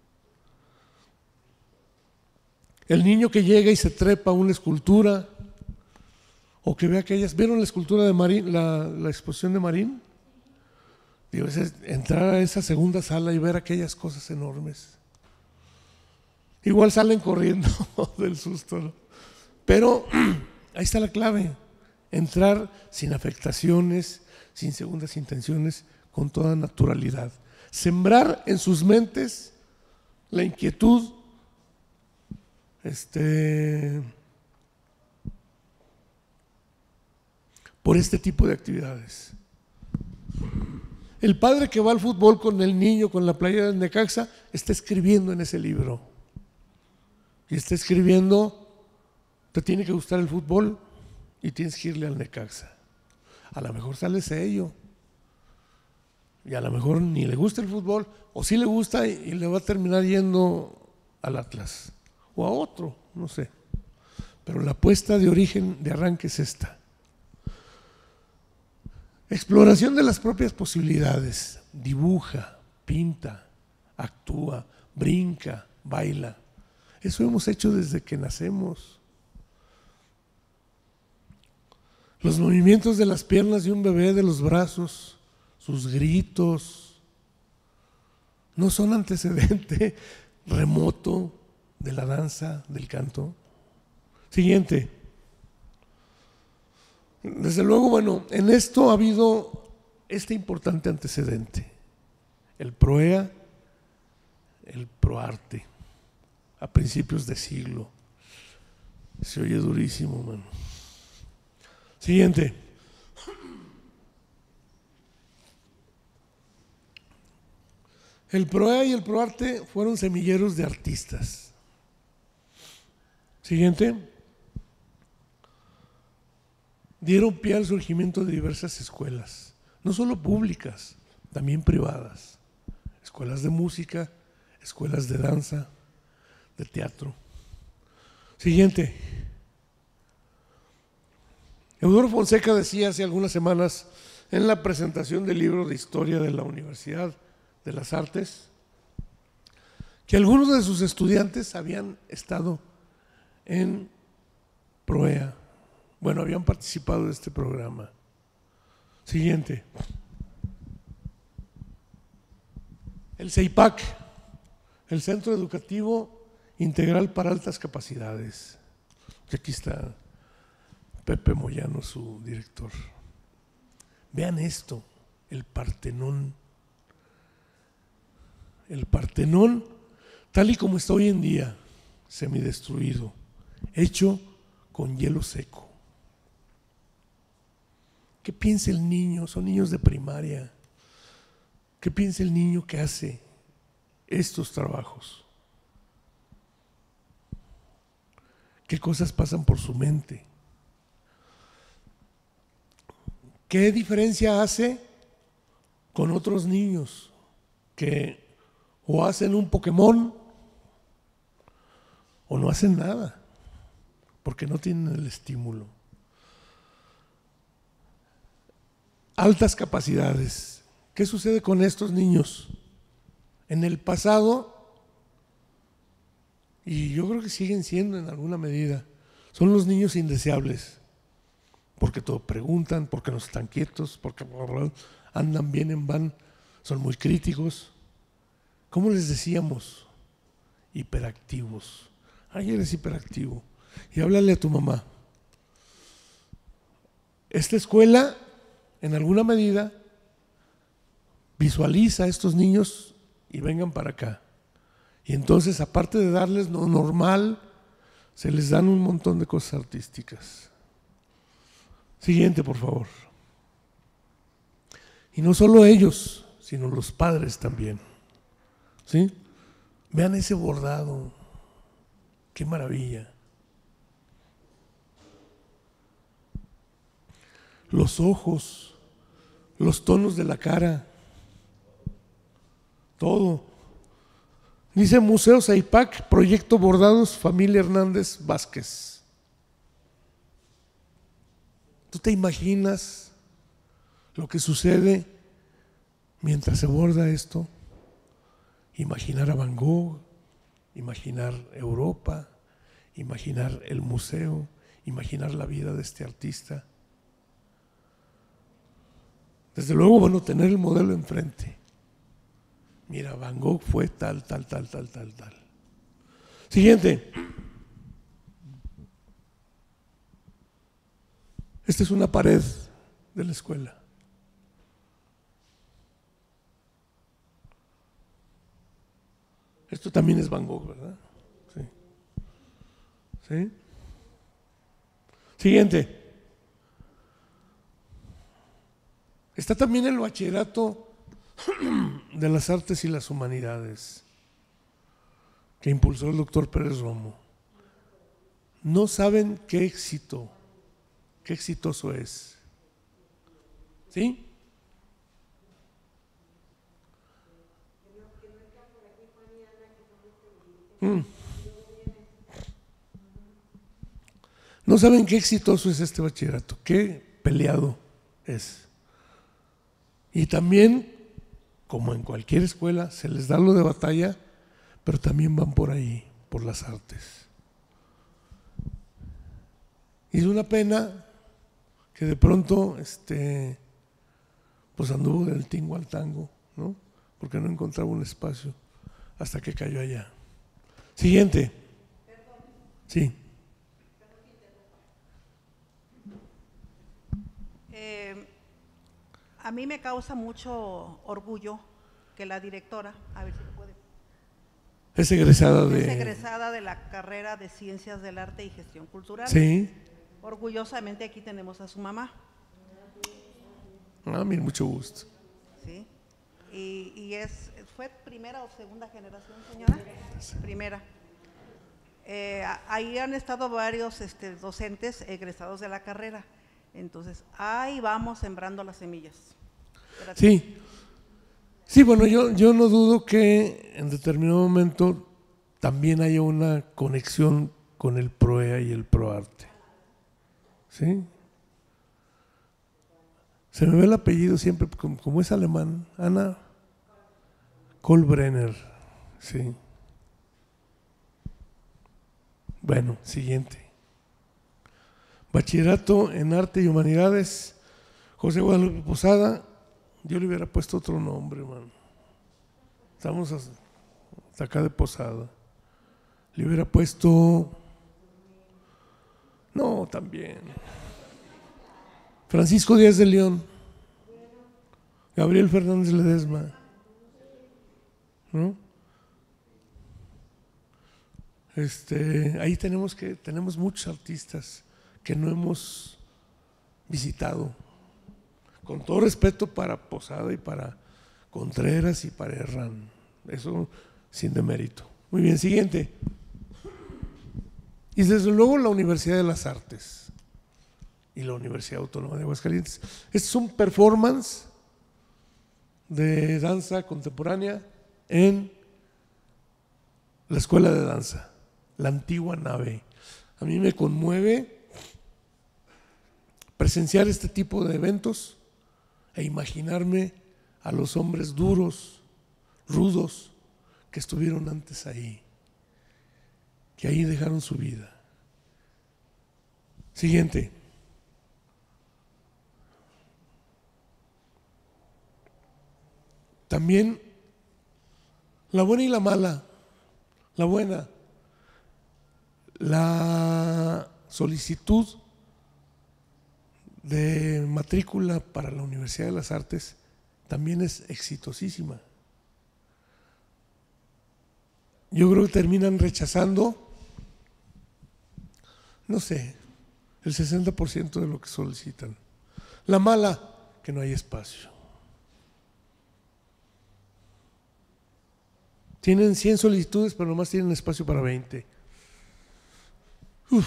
El niño que llega y se trepa a una escultura, o que ve aquellas, ¿vieron la escultura de Marín, la, la exposición de Marín? Digo, es entrar a esa segunda sala y ver aquellas cosas enormes. Igual salen corriendo del susto, ¿no? Pero ahí está la clave, entrar sin afectaciones, sin segundas intenciones, con toda naturalidad. Sembrar en sus mentes la inquietud, este, por este tipo de actividades. El padre que va al fútbol con el niño, con la playera del Necaxa, está escribiendo en ese libro. Y está escribiendo, te tiene que gustar el fútbol y tienes que irle al Necaxa. A lo mejor sale sello. Y a lo mejor ni le gusta el fútbol, o sí le gusta y, y le va a terminar yendo al Atlas, o a otro, no sé. Pero la apuesta de origen, de arranque, es esta. Exploración de las propias posibilidades. Dibuja, pinta, actúa, brinca, baila. Eso hemos hecho desde que nacemos. Los movimientos de las piernas de un bebé, de los brazos, sus gritos, no son antecedente remoto de la danza, del canto. Siguiente. Desde luego, bueno, en esto ha habido este importante antecedente, el PROEA, el PROARTE, a principios de siglo. Se oye durísimo, mano. Siguiente. El PROEA y el PROARTE fueron semilleros de artistas. Siguiente. Dieron pie al surgimiento de diversas escuelas, no solo públicas, también privadas. Escuelas de música, escuelas de danza, de teatro. Siguiente. Eudoro Fonseca decía hace algunas semanas en la presentación del libro de historia de la Universidad de las Artes que algunos de sus estudiantes habían estado en PROEA. Bueno, habían participado de este programa. Siguiente. El CEIPAC, el Centro Educativo Integral para Altas Capacidades. Aquí está Pepe Moyano, su director. Vean esto, el Partenón. El Partenón, tal y como está hoy en día, semidestruido, hecho con hielo seco. ¿Qué piensa el niño? Son niños de primaria. ¿Qué piensa el niño que hace estos trabajos? ¿Qué cosas pasan por su mente? ¿Qué diferencia hace con otros niños que o hacen un Pokémon o no hacen nada porque no tienen el estímulo? Altas capacidades. ¿Qué sucede con estos niños? En el pasado, y yo creo que siguen siendo en alguna medida, son los niños indeseables, porque todo preguntan, porque no están quietos, porque andan bien en van, son muy críticos. ¿Cómo les decíamos? Hiperactivos. Ay, eres hiperactivo. Y háblale a tu mamá. Esta escuela, en alguna medida, visualiza a estos niños y vengan para acá. Y entonces, aparte de darles lo normal, se les dan un montón de cosas artísticas. Siguiente, por favor. Y no solo ellos, sino los padres también. ¿Sí? Vean ese bordado. ¡Qué maravilla! Los ojos, los tonos de la cara, todo. Dice Museos A I P A C, Proyecto Bordados, Familia Hernández Vázquez. ¿Tú te imaginas lo que sucede mientras se borda esto? Imaginar a Van Gogh, imaginar Europa, imaginar el museo, imaginar la vida de este artista. Desde luego, bueno, tener el modelo enfrente. Mira, Van Gogh fue tal, tal, tal, tal, tal, tal. Siguiente. Esta es una pared de la escuela. Esto también es Van Gogh, ¿verdad? Sí. ¿Sí? Siguiente. Está también el bachillerato de las artes y las humanidades que impulsó el doctor Pérez Romo. No saben qué éxito, qué exitoso es. ¿Sí? Mm. No saben qué exitoso es este bachillerato, qué peleado es. Y también, como en cualquier escuela, se les da lo de batalla, pero también van por ahí, por las artes. Y es una pena que de pronto este, pues anduvo del tingo al tango, ¿no? Porque no encontraba un espacio hasta que cayó allá. Siguiente. Sí. Eh, a mí me causa mucho orgullo que la directora, a ver si lo puede. Es egresada de… Es egresada de la carrera de Ciencias del Arte y Gestión Cultural. Sí. Orgullosamente aquí tenemos a su mamá. Ah, mira, mucho gusto. Sí. Y, y es, ¿fue primera o segunda generación, señora? Sí. Primera. Eh, ahí han estado varios este, docentes egresados de la carrera. Entonces, ahí vamos sembrando las semillas. Gracias. Sí. Sí, bueno, yo, yo no dudo que en determinado momento también haya una conexión con el PROEA y el PROARTE. ¿Sí? Se me ve el apellido siempre, como, como es alemán, Ana Kohlbrenner. Sí. Bueno, siguiente. Bachillerato en Arte y Humanidades, José Guadalupe Posada. Yo le hubiera puesto otro nombre, hermano. Estamos hasta acá de Posada. Le hubiera puesto… No, también. Francisco Díaz de León. Gabriel Fernández Ledesma. ¿No? Este, ahí tenemos que tenemos muchos artistas que no hemos visitado. Con todo respeto para Posada y para Contreras y para Herrán. Eso sin demérito. Muy bien, siguiente. Y desde luego la Universidad de las Artes y la Universidad Autónoma de Aguascalientes. Este es un performance de danza contemporánea en la Escuela de Danza, la antigua nave. A mí me conmueve presenciar este tipo de eventos e imaginarme a los hombres duros, rudos, que estuvieron antes ahí, que ahí dejaron su vida. Siguiente. También la buena y la mala. La buena, la solicitud de matrícula para la Universidad de las Artes también es exitosísima. Yo creo que terminan rechazando no sé, el sesenta por ciento de lo que solicitan. La mala, que no hay espacio. Tienen cien solicitudes, pero nomás tienen espacio para veinte. Uf.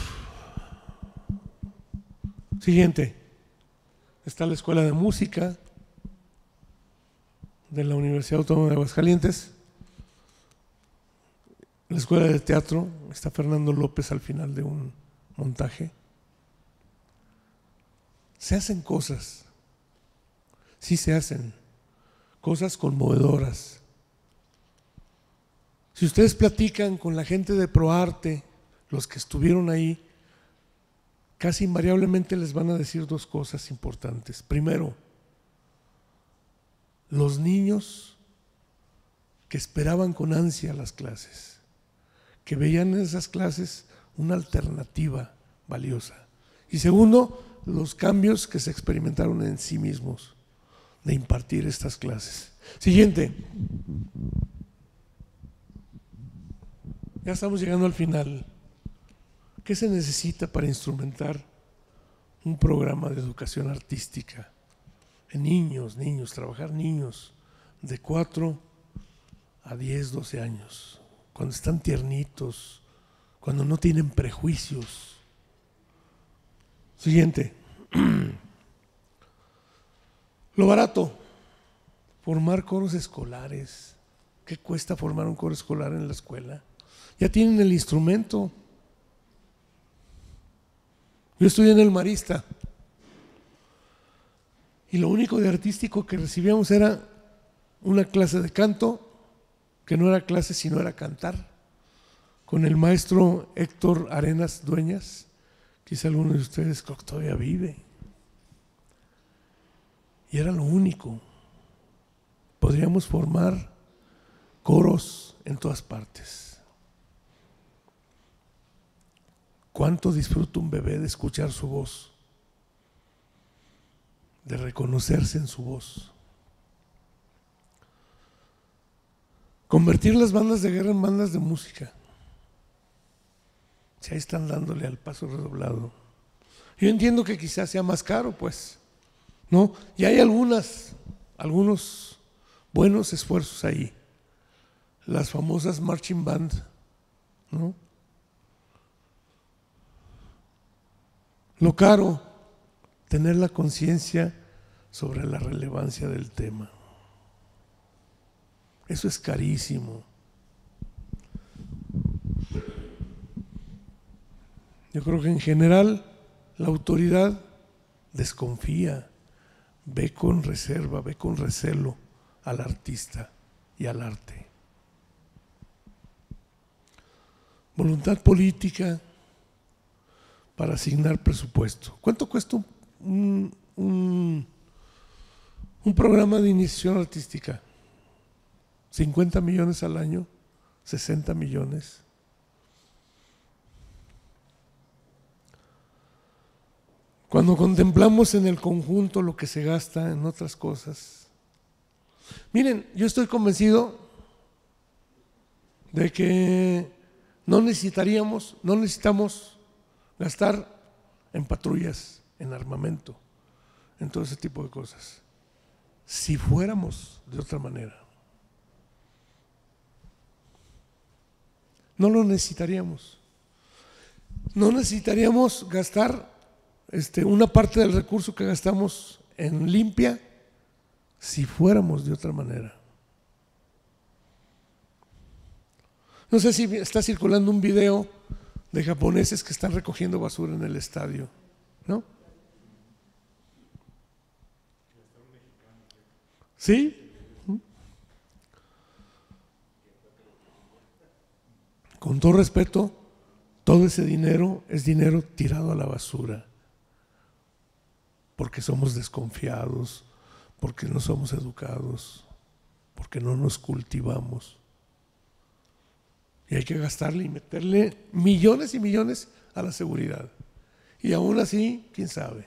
Siguiente. Está la Escuela de Música de la Universidad Autónoma de Aguascalientes. La Escuela de Teatro, está Fernando López al final de un montaje. Se hacen cosas, sí se hacen, cosas conmovedoras. Si ustedes platican con la gente de ProArte, los que estuvieron ahí, casi invariablemente les van a decir dos cosas importantes. Primero, los niños que esperaban con ansia las clases, que veían en esas clases una alternativa valiosa. Y segundo, los cambios que se experimentaron en sí mismos de impartir estas clases. Siguiente. Ya estamos llegando al final. ¿Qué se necesita para instrumentar un programa de educación artística en niños, niños, trabajar niños de cuatro a diez, doce años, cuando están tiernitos, cuando no tienen prejuicios? Siguiente. Lo barato, formar coros escolares. ¿Qué cuesta formar un coro escolar en la escuela? Ya tienen el instrumento. Yo estudié en el Marista y lo único de artístico que recibíamos era una clase de canto, que no era clase sino era cantar, con el maestro Héctor Arenas Dueñas. Quizá alguno de ustedes creo que todavía vive. Y era lo único. Podríamos formar coros en todas partes. ¿Cuánto disfruta un bebé de escuchar su voz? De reconocerse en su voz. Convertir las bandas de guerra en bandas de música. Si ahí están dándole al paso redoblado. Yo entiendo que quizás sea más caro, pues, ¿no? Y hay algunas, algunos buenos esfuerzos ahí. Las famosas marching band, ¿no? Lo caro, tener la conciencia sobre la relevancia del tema. Eso es carísimo. Yo creo que en general la autoridad desconfía, ve con reserva, ve con recelo al artista y al arte. Voluntad política para asignar presupuesto. ¿Cuánto cuesta un, un, un programa de iniciación artística? ¿cincuenta millones al año? ¿sesenta millones? Cuando contemplamos en el conjunto lo que se gasta en otras cosas. Miren, yo estoy convencido de que no necesitaríamos, no necesitamos gastar en patrullas, en armamento, en todo ese tipo de cosas, si fuéramos de otra manera. No lo necesitaríamos. No necesitaríamos gastar este, una parte del recurso que gastamos en limpia si fuéramos de otra manera. No sé si está circulando un video de japoneses que están recogiendo basura en el estadio, ¿no? ¿Sí? Con todo respeto, todo ese dinero es dinero tirado a la basura, porque somos desconfiados, porque no somos educados, porque no nos cultivamos. Y hay que gastarle y meterle millones y millones a la seguridad. Y aún así, quién sabe.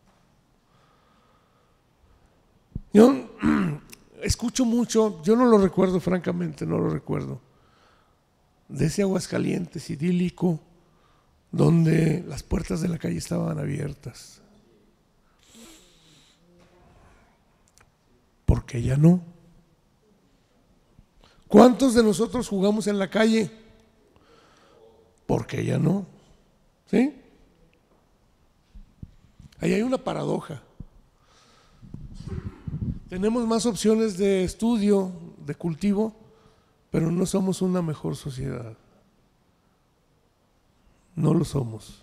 Yo escucho mucho, yo no lo recuerdo, francamente, no lo recuerdo, de ese Aguascalientes idílico donde las puertas de la calle estaban abiertas. Porque ya no. ¿Cuántos de nosotros jugamos en la calle? Porque ya no. ¿Sí? Ahí hay una paradoja. Tenemos más opciones de estudio, de cultivo, pero no somos una mejor sociedad. No lo somos.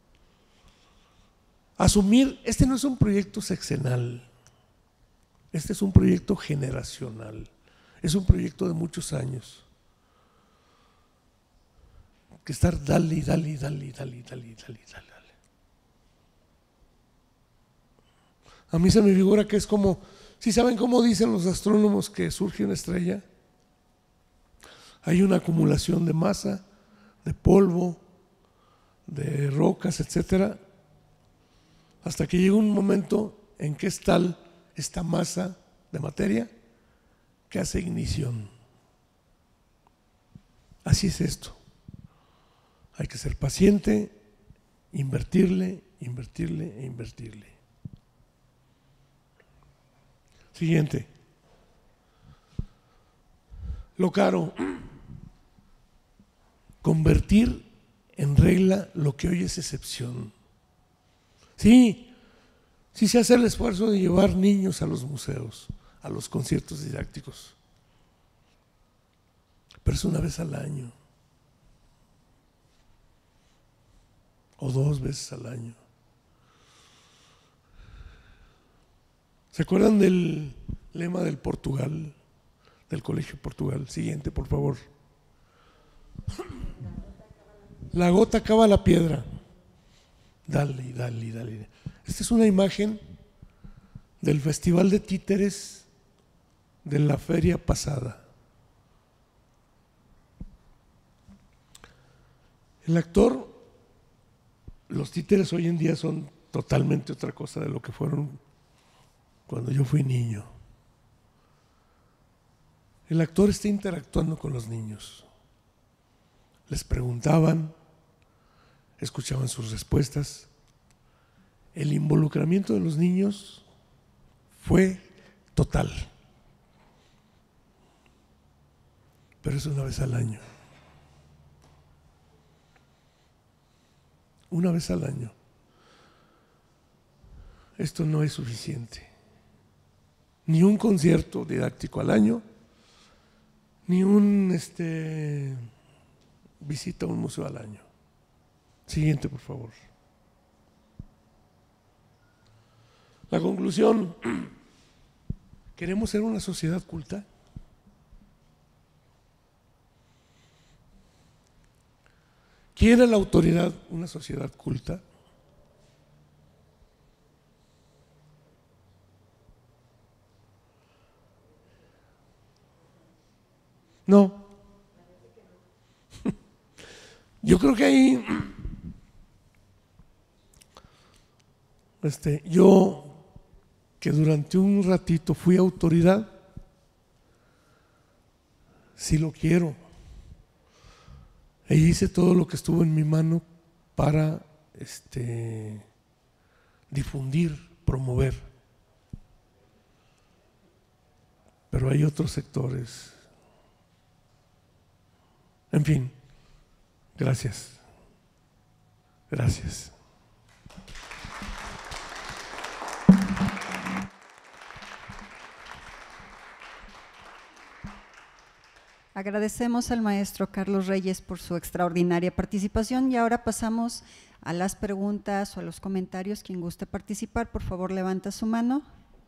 Asumir, este no es un proyecto sexenal, este es un proyecto generacional, es un proyecto de muchos años. Que estar dale, dale, dale, dale, dale, dale, dale. A mí se me figura que es como, ¿sí saben cómo dicen los astrónomos que surge una estrella? Hay una acumulación de masa, de polvo, de rocas, etcétera, hasta que llega un momento en que es tal esta masa de materia que hace ignición. Así es esto. Hay que ser paciente, invertirle, invertirle e invertirle. Siguiente. Lo caro. Convertir en regla lo que hoy es excepción. Sí, sí se hace el esfuerzo de llevar niños a los museos, a los conciertos didácticos, pero es una vez al año o dos veces al año. ¿Se acuerdan del lema del Portugal, del Colegio Portugal? Siguiente, por favor. La gota acaba la piedra. Dale, dale, dale. Esta es una imagen del Festival de Títeres de la feria pasada. El actor, los títeres hoy en día son totalmente otra cosa de lo que fueron cuando yo fui niño. El actor está interactuando con los niños. Les preguntaban, escuchaban sus respuestas. El involucramiento de los niños fue total. Pero es una vez al año. Una vez al año. Esto no es suficiente. Ni un concierto didáctico al año, ni un este, visita a un museo al año. Siguiente, por favor. La conclusión. ¿Queremos ser una sociedad culta? ¿Quiere la autoridad una sociedad culta? No. Yo creo que ahí, este, yo que durante un ratito fui autoridad, sí lo quiero. E hice todo lo que estuvo en mi mano para este, difundir, promover. Pero hay otros sectores. En fin, gracias. Gracias. Agradecemos al maestro Carlos Reyes por su extraordinaria participación y ahora pasamos a las preguntas o a los comentarios. Quien guste participar, por favor, levanta su mano.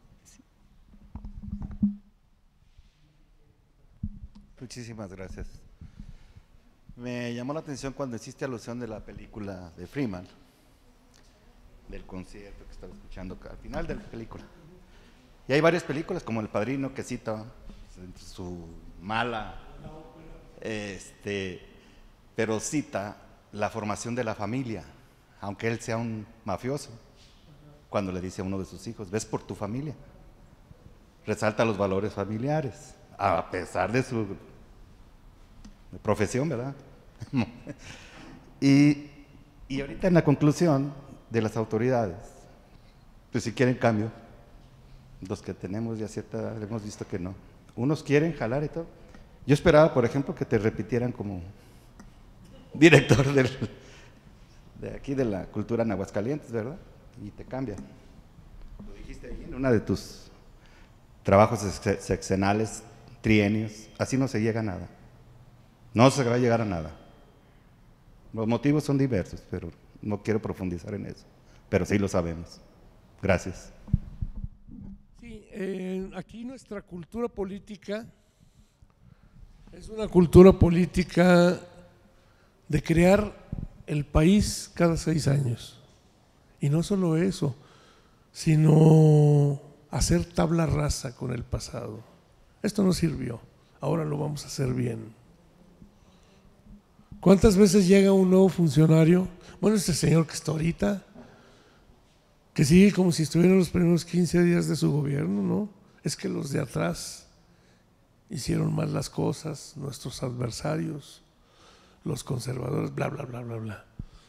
Muchísimas gracias. Me llamó la atención cuando hiciste alusión de la película de Freeman, del concierto que estaba escuchando al final de la película. Y hay varias películas como El Padrino que cita su mala, este, pero cita la formación de la familia, aunque él sea un mafioso, cuando le dice a uno de sus hijos, ves por tu familia, resalta los valores familiares, a pesar de su profesión, ¿verdad? Y Y ahorita en la conclusión de las autoridades, pues si quieren cambio, los que tenemos ya cierta edad hemos visto que no. Unos quieren jalar y todo. Yo esperaba, por ejemplo, que te repitieran como director del, de aquí de la cultura en Aguascalientes, ¿verdad? Y te cambian. Lo dijiste ahí en uno de tus trabajos sexenales, trienios, así no se llega a nada. No se va a llegar a nada. Los motivos son diversos, pero no quiero profundizar en eso. Pero sí lo sabemos. Gracias. Sí, eh, aquí nuestra cultura política es una cultura política de crear el país cada seis años. Y no solo eso, sino hacer tabla rasa con el pasado. Esto no sirvió, ahora lo vamos a hacer bien. ¿Cuántas veces llega un nuevo funcionario? Bueno, este señor que está ahorita, que sigue como si estuviera en los primeros quince días de su gobierno, ¿no? Es que los de atrás hicieron mal las cosas, nuestros adversarios, los conservadores, bla, bla, bla, bla, bla.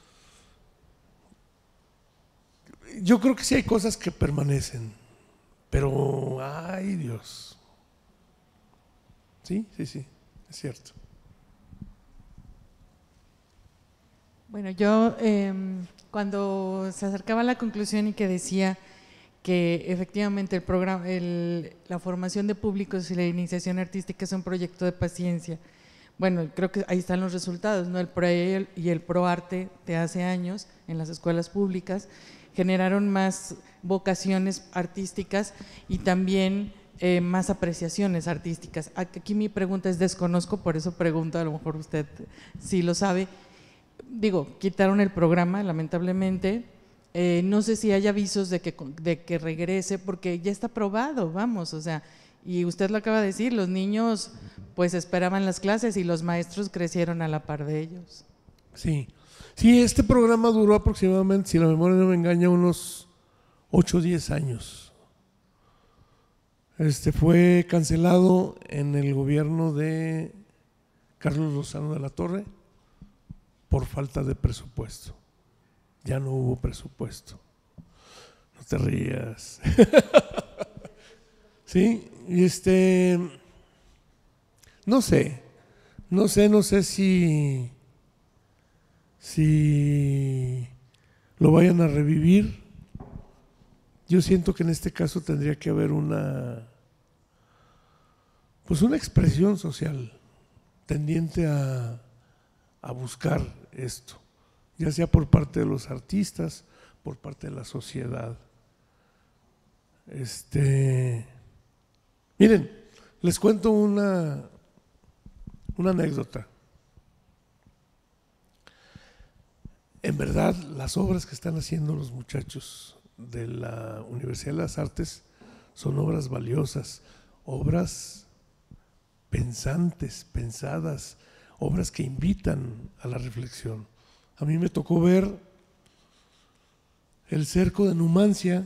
Yo creo que sí hay cosas que permanecen, pero, ay Dios. Sí, sí, sí, es cierto. Bueno, yo eh, cuando se acercaba a la conclusión y que decía que efectivamente el programa, el, la formación de públicos y la iniciación artística es un proyecto de paciencia. Bueno, creo que ahí están los resultados, ¿no? El PROE y el PROARTE de hace años en las escuelas públicas generaron más vocaciones artísticas y también eh, más apreciaciones artísticas. Aquí mi pregunta es, desconozco, por eso pregunto, a lo mejor usted sí lo sabe. Digo, quitaron el programa, lamentablemente. Eh, no sé si hay avisos de que, de que regrese, porque ya está aprobado, vamos, o sea, y usted lo acaba de decir, los niños pues esperaban las clases y los maestros crecieron a la par de ellos. Sí, sí, este programa duró aproximadamente, si la memoria no me engaña, unos ocho o diez años. Este fue cancelado en el gobierno de Carlos Lozano de la Torre por falta de presupuesto. Ya no hubo presupuesto. No te rías. Sí, y este, no sé, no sé, no sé si, si lo vayan a revivir. Yo siento que en este caso tendría que haber una, pues una expresión social tendiente a, a buscar esto, ya sea por parte de los artistas, por parte de la sociedad. Este, miren, les cuento una, una anécdota. En verdad, las obras que están haciendo los muchachos de la Universidad de las Artes son obras valiosas, obras pensantes, pensadas, obras que invitan a la reflexión. A mí me tocó ver El cerco de Numancia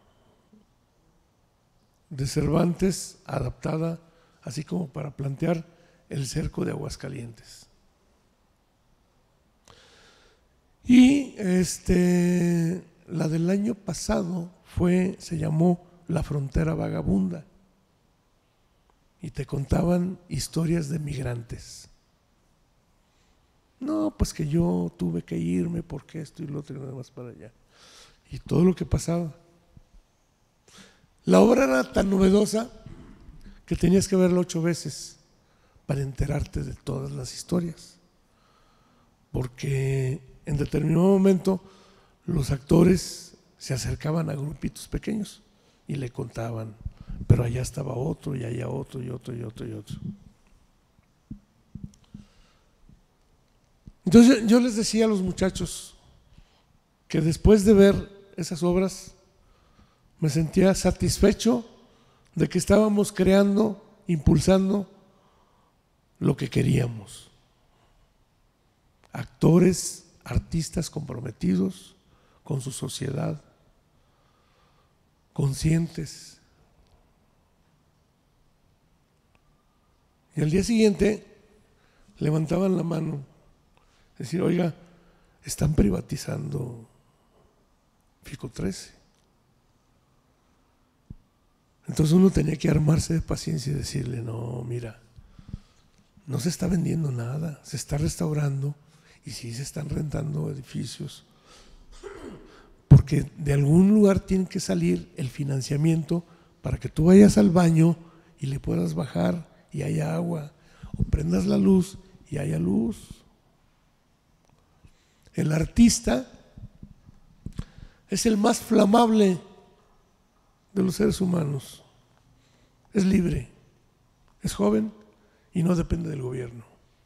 de Cervantes, adaptada así como para plantear el cerco de Aguascalientes. Y este, la del año pasado fue, se llamó La frontera vagabunda, y te contaban historias de migrantes. No, pues que yo tuve que irme porque esto y lo otro y nada más para allá. Y todo lo que pasaba. La obra era tan novedosa que tenías que verla ocho veces para enterarte de todas las historias. Porque en determinado momento los actores se acercaban a grupitos pequeños y le contaban, pero allá estaba otro y allá otro y otro y otro y otro. Entonces yo les decía a los muchachos que después de ver esas obras me sentía satisfecho de que estábamos creando, impulsando lo que queríamos. Actores, artistas comprometidos con su sociedad, conscientes. Y al día siguiente levantaban la mano, decir, oiga, están privatizando Fico trece. Entonces uno tenía que armarse de paciencia y decirle, no, mira, no se está vendiendo nada, se está restaurando y sí se están rentando edificios, porque de algún lugar tiene que salir el financiamiento para que tú vayas al baño y le puedas bajar y haya agua, o prendas la luz y haya luz. El artista es el más flamable de los seres humanos. Es libre, es joven y no depende del gobierno.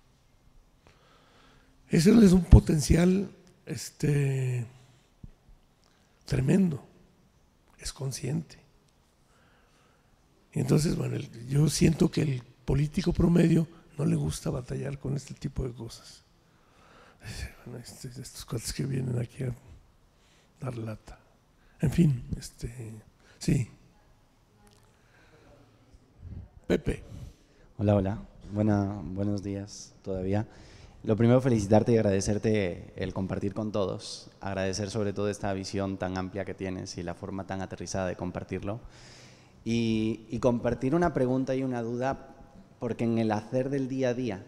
Ese es un potencial este, tremendo, es consciente. Entonces, bueno, yo siento que el político promedio no le gusta batallar con este tipo de cosas. Bueno, este, estos cuates que vienen aquí a dar lata. En fin, este, sí. Pepe. Hola, hola. Buena, buenos días todavía. Lo primero, felicitarte y agradecerte el compartir con todos. Agradecer sobre todo esta visión tan amplia que tienes y la forma tan aterrizada de compartirlo. Y, y compartir una pregunta y una duda, porque en el hacer del día a día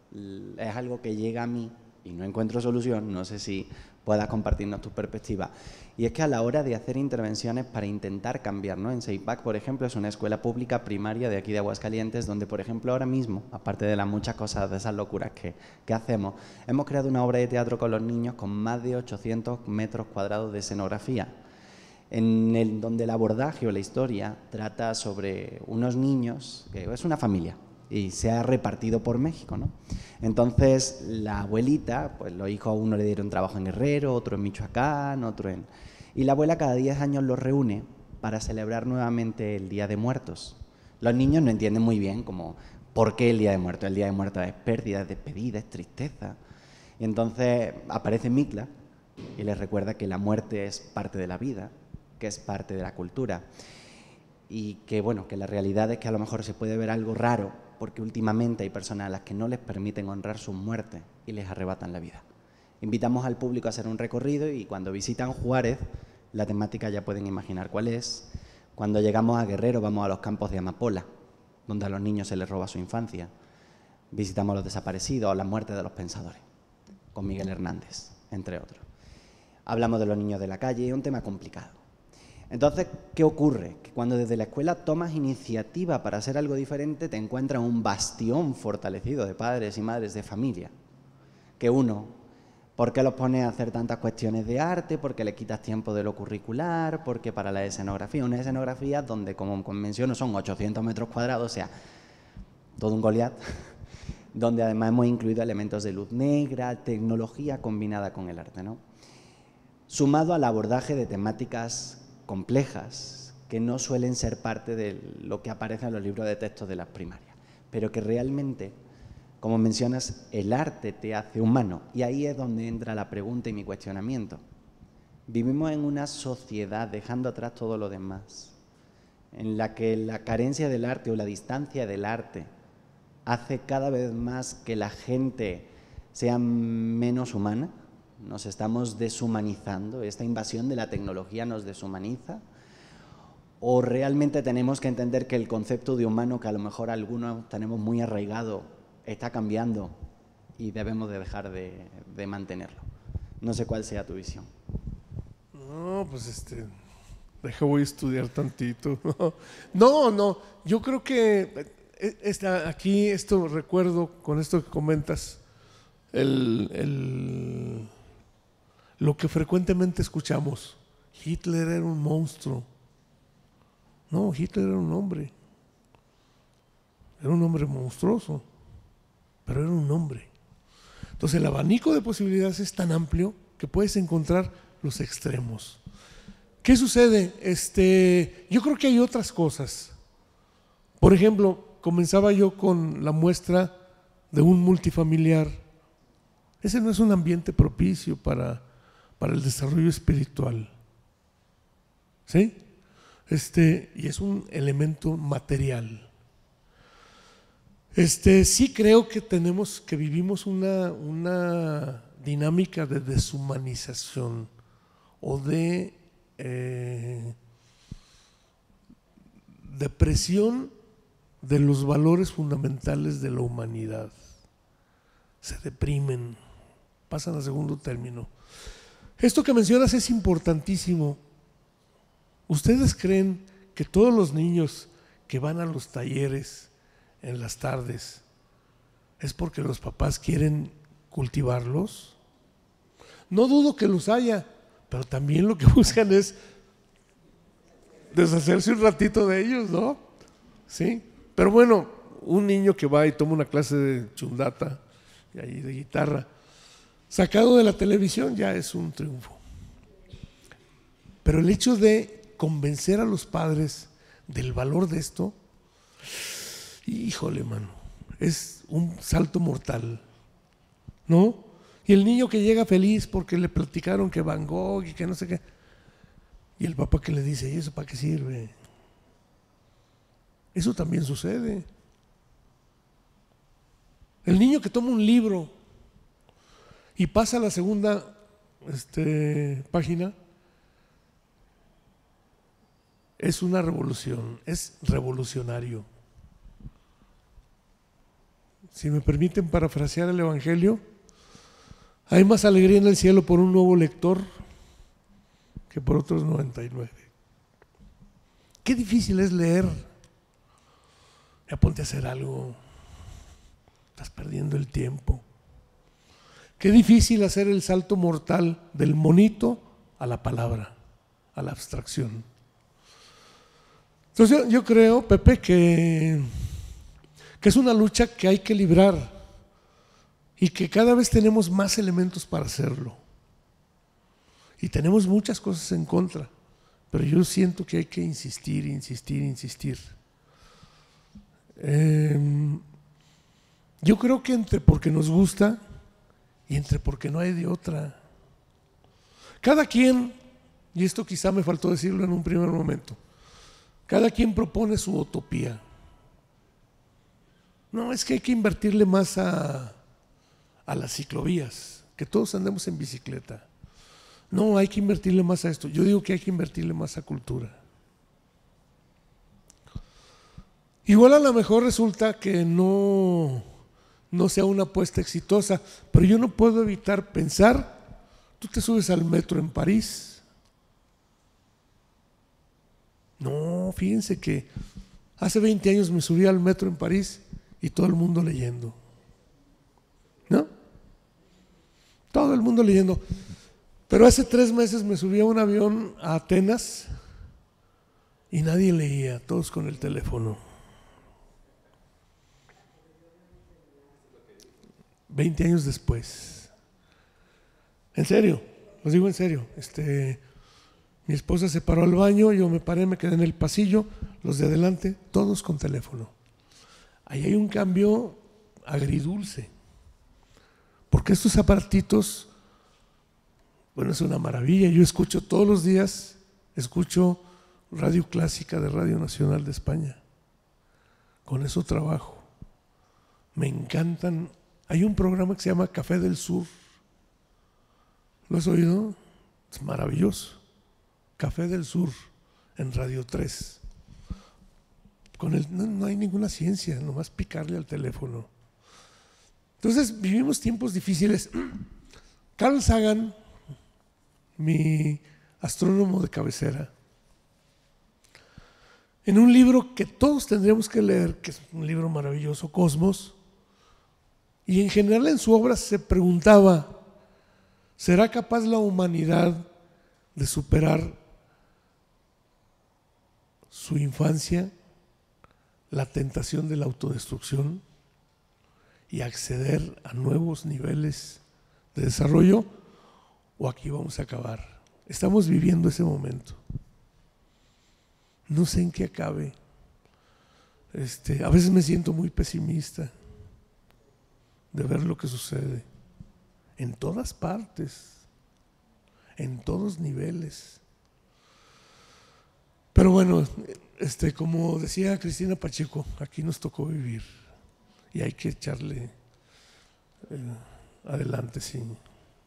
es algo que llega a mí y no encuentro solución. No sé si puedas compartirnos tu perspectiva. Y es que a la hora de hacer intervenciones para intentar cambiar, ¿no? En Seipac, por ejemplo, es una escuela pública primaria de aquí de Aguascalientes, donde, por ejemplo, ahora mismo, aparte de las muchas cosas, de esas locuras que, que hacemos, hemos creado una obra de teatro con los niños con más de ochocientos metros cuadrados de escenografía, en el, donde el abordaje o la historia trata sobre unos niños, que es una familia, y se ha repartido por México, ¿no? Entonces, la abuelita, pues los hijos a uno le dieron trabajo en Guerrero, otro en Michoacán, otro en... Y la abuela cada diez años los reúne para celebrar nuevamente el Día de Muertos. Los niños no entienden muy bien como por qué el Día de Muertos. El Día de Muertos es pérdida, es despedida, es tristeza. Y entonces aparece Mikla y les recuerda que la muerte es parte de la vida, que es parte de la cultura. Y que, bueno, que la realidad es que a lo mejor se puede ver algo raro porque últimamente hay personas a las que no les permiten honrar sus muertes y les arrebatan la vida. Invitamos al público a hacer un recorrido y cuando visitan Juárez, la temática ya pueden imaginar cuál es. Cuando llegamos a Guerrero vamos a los campos de Amapola, donde a los niños se les roba su infancia. Visitamos a los desaparecidos o la muerte de los pensadores, con Miguel Hernández, entre otros. Hablamos de los niños de la calle, es un tema complicado. Entonces, ¿qué ocurre? Que cuando desde la escuela tomas iniciativa para hacer algo diferente, te encuentras un bastión fortalecido de padres y madres de familia. Que uno, ¿por qué los pones a hacer tantas cuestiones de arte? ¿Por qué le quitas tiempo de lo curricular? Porque para la escenografía, una escenografía donde, como menciono, son ochocientos metros cuadrados, o sea, todo un Goliat, donde además hemos incluido elementos de luz negra, tecnología combinada con el arte, ¿no? Sumado al abordaje de temáticas complejas que no suelen ser parte de lo que aparece en los libros de texto de las primarias, pero que realmente, como mencionas, el arte te hace humano. Y ahí es donde entra la pregunta y mi cuestionamiento. Vivimos en una sociedad, dejando atrás todo lo demás, en la que la carencia del arte o la distancia del arte hace cada vez más que la gente sea menos humana. Nos estamos deshumanizando, esta invasión de la tecnología nos deshumaniza, o realmente tenemos que entender que el concepto de humano, que a lo mejor algunos tenemos muy arraigado, está cambiando y debemos de dejar de, de mantenerlo. No sé cuál sea tu visión. No, pues este, deja voy a estudiar tantito. No, no, yo creo que esta, aquí esto recuerdo con esto que comentas, el... el lo que frecuentemente escuchamos, Hitler era un monstruo. No, Hitler era un hombre. Era un hombre monstruoso, pero era un hombre. Entonces el abanico de posibilidades es tan amplio que puedes encontrar los extremos. ¿Qué sucede? Este, yo creo que hay otras cosas. Por ejemplo, comenzaba yo con la muestra de un multifamiliar. Ese no es un ambiente propicio para... para el desarrollo espiritual, ¿sí? Este, y es un elemento material. Este, sí creo que tenemos, que vivimos una, una dinámica de deshumanización o de eh, depresión de los valores fundamentales de la humanidad. Se deprimen, pasan a segundo término. Esto que mencionas es importantísimo. ¿Ustedes creen que todos los niños que van a los talleres en las tardes es porque los papás quieren cultivarlos? No dudo que los haya, pero también lo que buscan es deshacerse un ratito de ellos, ¿no? Sí. Pero bueno, un niño que va y toma una clase de chundata y ahí de guitarra, sacado de la televisión, ya es un triunfo. Pero el hecho de convencer a los padres del valor de esto, híjole, mano, es un salto mortal, ¿no? Y el niño que llega feliz porque le platicaron que Van Gogh y que no sé qué, y el papá que le dice, ¿y eso para qué sirve? Eso también sucede. El niño que toma un libro y pasa a la segunda este, página, es una revolución, es revolucionario. Si me permiten parafrasear el Evangelio, hay más alegría en el cielo por un nuevo lector que por otros noventa y nueve. Qué difícil es leer. Ya ponte a hacer algo, estás perdiendo el tiempo. Qué difícil hacer el salto mortal del monito a la palabra, a la abstracción. Entonces yo, yo creo, Pepe, que, que es una lucha que hay que librar y que cada vez tenemos más elementos para hacerlo. Y tenemos muchas cosas en contra, pero yo siento que hay que insistir, insistir, insistir. Eh, yo creo que entre porque nos gusta y entre porque no hay de otra. Cada quien, y esto quizá me faltó decirlo en un primer momento, cada quien propone su utopía. No, es que hay que invertirle más a, a las ciclovías, que todos andemos en bicicleta. No, hay que invertirle más a esto. Yo digo que hay que invertirle más a cultura. Igual a lo mejor resulta que no, no sea una apuesta exitosa, pero yo no puedo evitar pensar, tú te subes al metro en París. No, fíjense que hace veinte años me subí al metro en París y todo el mundo leyendo. ¿No? Todo el mundo leyendo. Pero hace tres meses me subí a un avión a Atenas y nadie leía, todos con el teléfono. veinte años después. En serio, los digo en serio. Este, mi esposa se paró al baño, yo me paré, me quedé en el pasillo, los de adelante, todos con teléfono. Ahí hay un cambio agridulce, porque estos aparatitos, bueno, es una maravilla. Yo escucho todos los días, escucho radio clásica de Radio Nacional de España. Con eso trabajo. Me encantan. Hay un programa que se llama Café del Sur. ¿Lo has oído? Es maravilloso. Café del Sur en Radio tres. Con el, no, no hay ninguna ciencia, nomás picarle al teléfono. Entonces vivimos tiempos difíciles. Carl Sagan, mi astrónomo de cabecera, en un libro que todos tendríamos que leer, que es un libro maravilloso, Cosmos, y en general en su obra se preguntaba, ¿será capaz la humanidad de superar su infancia, la tentación de la autodestrucción y acceder a nuevos niveles de desarrollo? ¿O aquí vamos a acabar? Estamos viviendo ese momento. No sé en qué acabe. Este, a veces me siento muy pesimista de ver lo que sucede en todas partes, en todos niveles. Pero bueno, este, como decía Cristina Pacheco, aquí nos tocó vivir y hay que echarle eh, adelante, sí.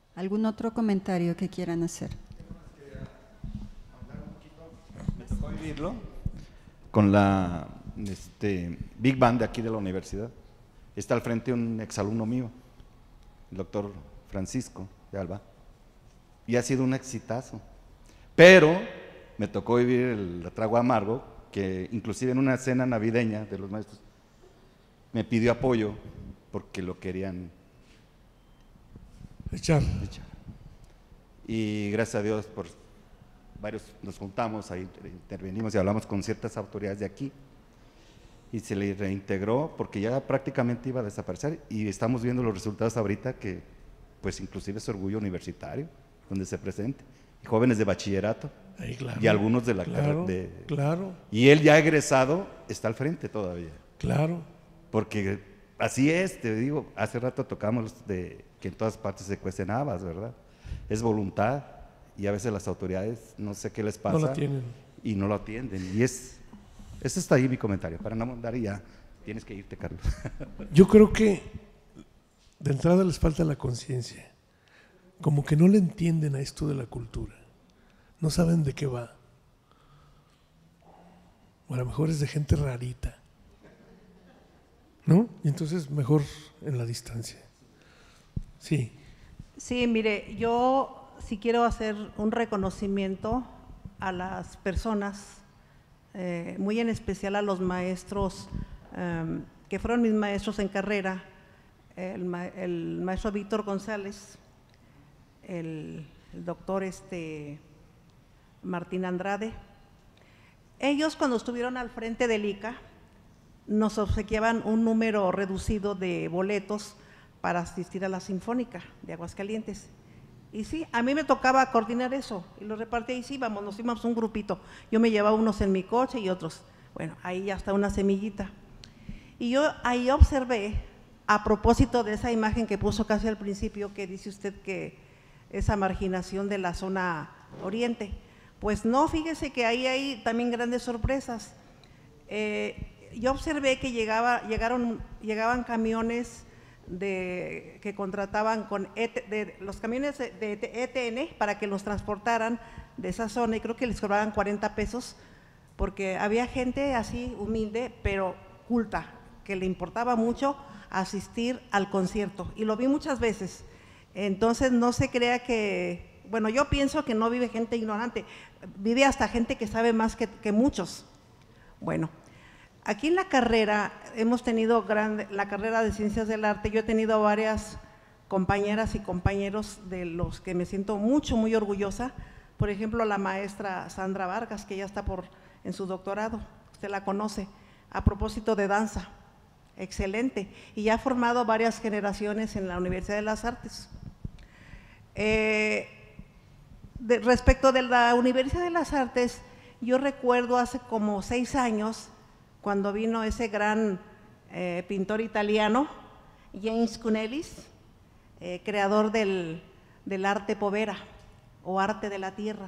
¿Algún otro comentario que quieran hacer? Me tocó vivirlo con la este, Big Band de aquí de la universidad. Está al frente un exalumno mío, el doctor Francisco de Alba, y ha sido un exitazo. Pero me tocó vivir el trago amargo, que inclusive en una cena navideña de los maestros me pidió apoyo porque lo querían echar. echar. Y gracias a Dios, por varios nos juntamos, ahí intervenimos y hablamos con ciertas autoridades de aquí y se le reintegró porque ya prácticamente iba a desaparecer, y estamos viendo los resultados ahorita, que pues inclusive es orgullo universitario donde se presente, y jóvenes de bachillerato. Ay, claro, y algunos de la claro, carrera de, claro. Y él ya egresado está al frente todavía. Claro. Porque así es, te digo, hace rato tocamos de que en todas partes se cuecen habas, ¿verdad? Es voluntad, y a veces las autoridades no sé qué les pasa. No lo tienen. Y no lo atienden. Y es, ese está ahí mi comentario, para no mandar y ya tienes que irte, Carlos. Yo creo que de entrada les falta la conciencia. Como que no le entienden a esto de la cultura. No saben de qué va. O a lo mejor es de gente rarita, ¿no? Y entonces mejor en la distancia. Sí. Sí, mire, yo sí quiero hacer un reconocimiento a las personas, eh, muy en especial a los maestros eh, que fueron mis maestros en carrera, el, ma el maestro Víctor González, el, el doctor este, Martín Andrade. Ellos, cuando estuvieron al frente del I C A, nos obsequiaban un número reducido de boletos para asistir a la Sinfónica de Aguascalientes. Y sí, a mí me tocaba coordinar eso, y lo repartí, y sí, vamos, nos íbamos un grupito. Yo me llevaba unos en mi coche y otros, bueno, ahí ya está una semillita. Y yo ahí observé, a propósito de esa imagen que puso casi al principio, que dice usted que esa marginación de la zona oriente, pues no, fíjese que ahí hay también grandes sorpresas. Eh, yo observé que llegaba, llegaron, llegaban camiones de, que contrataban con E T, de, los camiones de, de E T N para que los transportaran de esa zona, y creo que les cobraban cuarenta pesos, porque había gente así humilde, pero culta, que le importaba mucho asistir al concierto, y lo vi muchas veces. Entonces no se crea que, bueno, yo pienso que no vive gente ignorante, vive hasta gente que sabe más que, que muchos. Bueno, aquí en la carrera hemos tenido grande, la carrera de Ciencias del Arte, yo he tenido varias compañeras y compañeros de los que me siento mucho, muy orgullosa. Por ejemplo, la maestra Sandra Vargas, que ya está por, en su doctorado, usted la conoce, a propósito de danza, excelente, y ya ha formado varias generaciones en la Universidad de las Artes. Eh, de, respecto de la Universidad de las Artes, yo recuerdo hace como seis años, cuando vino ese gran eh, pintor italiano, James Cunellis, eh, creador del, del arte povera o arte de la tierra.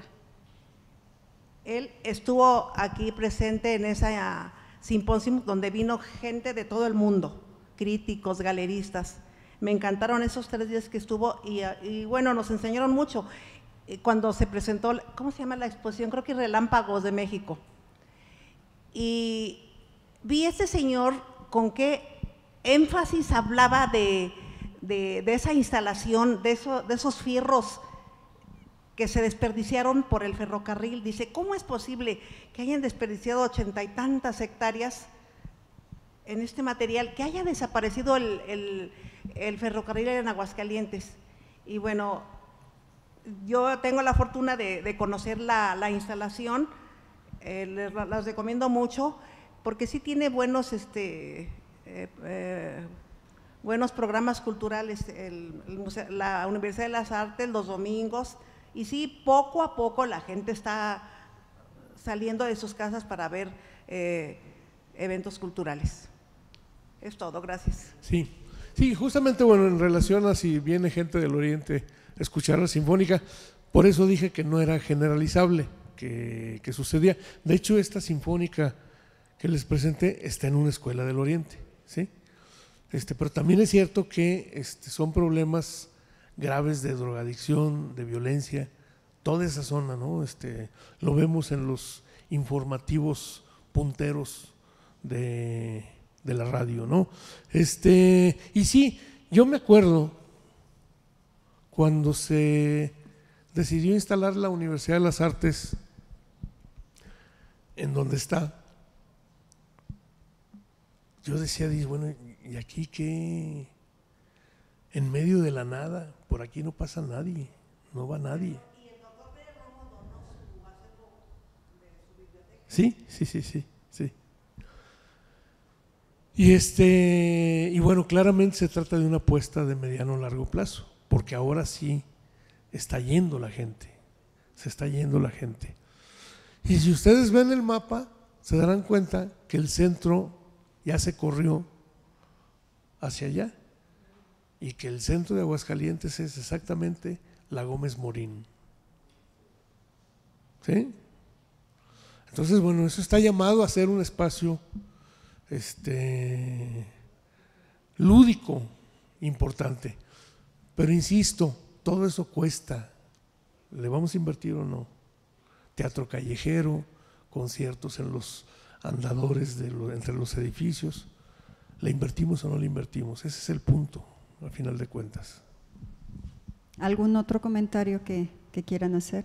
Él estuvo aquí presente en esa uh, simposio donde vino gente de todo el mundo, críticos, galeristas. Me encantaron esos tres días que estuvo y, y bueno, nos enseñaron mucho. Cuando se presentó, ¿cómo se llama la exposición? Creo que Relámpagos de México. Y vi a ese señor con qué énfasis hablaba de, de, de esa instalación, de, eso, de esos fierros que se desperdiciaron por el ferrocarril. Dice, ¿cómo es posible que hayan desperdiciado ochenta y tantas hectáreas en este material, que haya desaparecido el, el, el ferrocarril en Aguascalientes? Y bueno, yo tengo la fortuna de, de conocer la, la instalación, eh, les las recomiendo mucho, porque sí tiene buenos, este, eh, eh, buenos programas culturales, el, el museo, la Universidad de las Artes los domingos, y sí, poco a poco la gente está saliendo de sus casas para ver eh, eventos culturales. Es todo, gracias. Sí, sí, justamente, bueno, en relación a si viene gente del Oriente a escuchar la Sinfónica, por eso dije que no era generalizable, que, que sucedía. De hecho, esta Sinfónica que les presenté está en una escuela del Oriente, ¿sí? Este, pero también es cierto que este, son problemas graves de drogadicción, de violencia, toda esa zona, ¿no? Este, lo vemos en los informativos punteros de, de la radio, ¿no? Este, y sí, yo me acuerdo cuando se decidió instalar la Universidad de las Artes en donde está, yo decía, bueno, ¿y aquí qué? En medio de la nada, por aquí no pasa nadie, no va nadie. ¿Y el doctor Pérez Romo donó su acervo de su biblioteca? Sí, sí, sí, sí, sí. Y este, y bueno, claramente se trata de una apuesta de mediano a largo plazo, porque ahora sí está yendo la gente, se está yendo la gente. Y si ustedes ven el mapa, se darán cuenta que el centro ya se corrió hacia allá y que el centro de Aguascalientes es exactamente la Gómez Morín. ¿Sí? Entonces, bueno, eso está llamado a ser un espacio este, lúdico, importante. Pero insisto, todo eso cuesta. ¿Le vamos a invertir o no? Teatro callejero, conciertos en los andadores de lo, entre los edificios. ¿Le invertimos o no le invertimos? Ese es el punto, al final de cuentas. ¿Algún otro comentario que, que quieran hacer?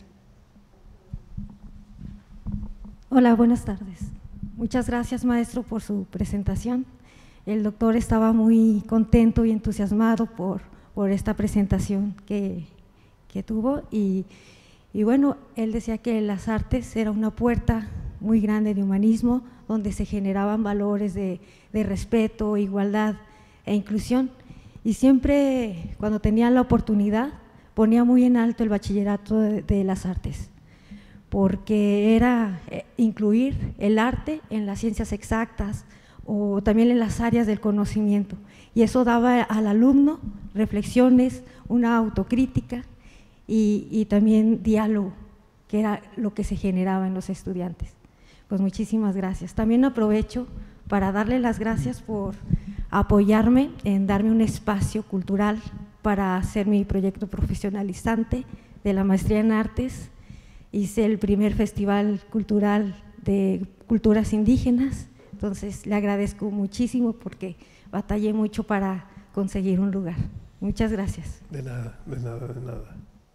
Hola, buenas tardes. Muchas gracias, maestro, por su presentación. El doctor estaba muy contento y entusiasmado por, por esta presentación que, que tuvo y, y bueno, él decía que las artes era una puerta muy grande de humanismo donde se generaban valores de, de respeto, igualdad e inclusión y siempre cuando tenía la oportunidad ponía muy en alto el bachillerato de, de las artes porque era incluir el arte en las ciencias exactas o también en las áreas del conocimiento y eso daba al alumno reflexiones, una autocrítica y, y también diálogo, que era lo que se generaba en los estudiantes. Pues muchísimas gracias. También aprovecho para darle las gracias por apoyarme en darme un espacio cultural para hacer mi proyecto profesionalizante de la maestría en artes. Hice el primer festival cultural de culturas indígenas, entonces le agradezco muchísimo porque batallé mucho para conseguir un lugar. Muchas gracias. De nada, de nada, de nada.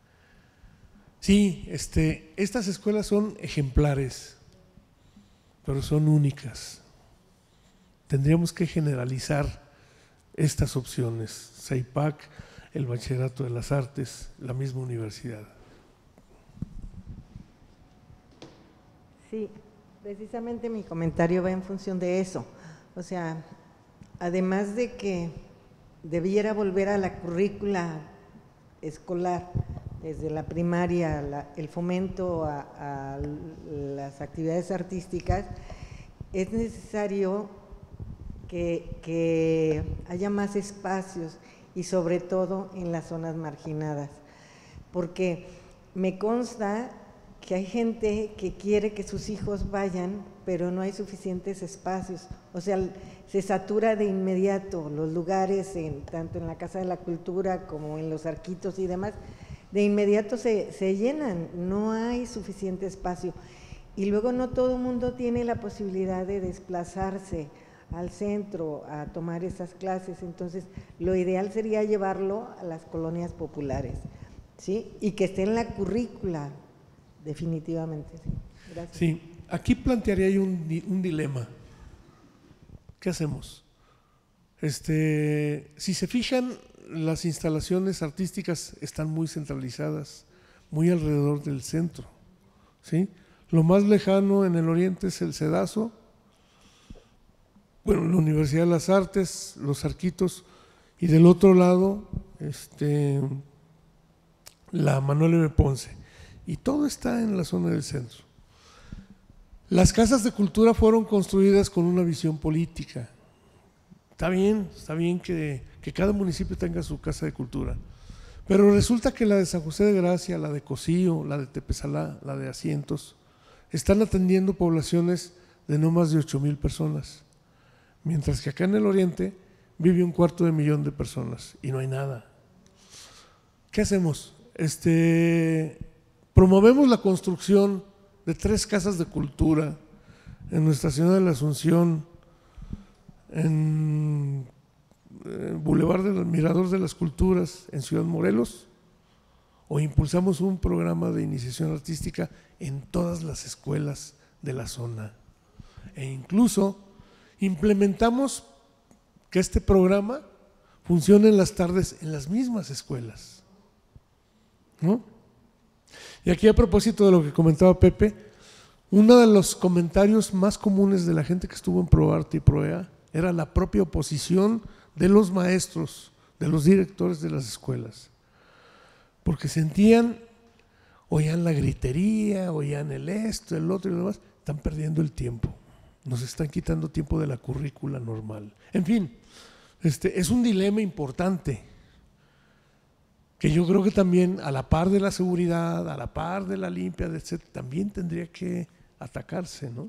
Sí, este, estas escuelas son ejemplares, pero son únicas. Tendríamos que generalizar estas opciones, CEIPAC, el Bachillerato de las Artes, la misma universidad. Sí, precisamente mi comentario va en función de eso. O sea, además de que debiera volver a la currícula escolar, desde la primaria, la, el fomento a, a las actividades artísticas, es necesario que, que haya más espacios y sobre todo en las zonas marginadas, porque me consta que hay gente que quiere que sus hijos vayan, pero no hay suficientes espacios, o sea, se satura de inmediato los lugares, en, tanto en la Casa de la Cultura como en los arquitos y demás, de inmediato se, se llenan, no hay suficiente espacio y luego no todo el mundo tiene la posibilidad de desplazarse al centro a tomar esas clases, entonces lo ideal sería llevarlo a las colonias populares, ¿sí? Y que esté en la currícula, definitivamente, sí. Gracias. Sí, aquí plantearía yo un, un dilema. ¿Qué hacemos? Este, si se fijan, las instalaciones artísticas están muy centralizadas, muy alrededor del centro, ¿sí? Lo más lejano en el oriente es el Cedazo, bueno, la Universidad de las Artes, los Arquitos, y del otro lado, este, la Manuel M. Ponce, y todo está en la zona del centro. Las casas de cultura fueron construidas con una visión política. Está bien, está bien que, que cada municipio tenga su casa de cultura, pero resulta que la de San José de Gracia, la de Cocío, la de Tepesalá, la de Asientos, están atendiendo poblaciones de no más de ocho mil personas, mientras que acá en el oriente vive un cuarto de millón de personas y no hay nada. ¿qué hacemos? Este, promovemos la construcción de tres casas de cultura en nuestra ciudad de la Asunción, en, en Boulevard del Mirador de las Culturas, en Ciudad Morelos, o impulsamos un programa de iniciación artística en todas las escuelas de la zona. E incluso implementamos que este programa funcione en las tardes en las mismas escuelas, ¿no? Y aquí, a propósito de lo que comentaba Pepe, uno de los comentarios más comunes de la gente que estuvo en ProArte y ProEA era la propia oposición de los maestros, de los directores de las escuelas, porque sentían, oían la gritería, oían el esto, el otro y lo demás, están perdiendo el tiempo, nos están quitando tiempo de la currícula normal. En fin, este, es un dilema importante que yo creo que también, a la par de la seguridad, a la par de la limpia, etcétera, también tendría que atacarse, ¿no?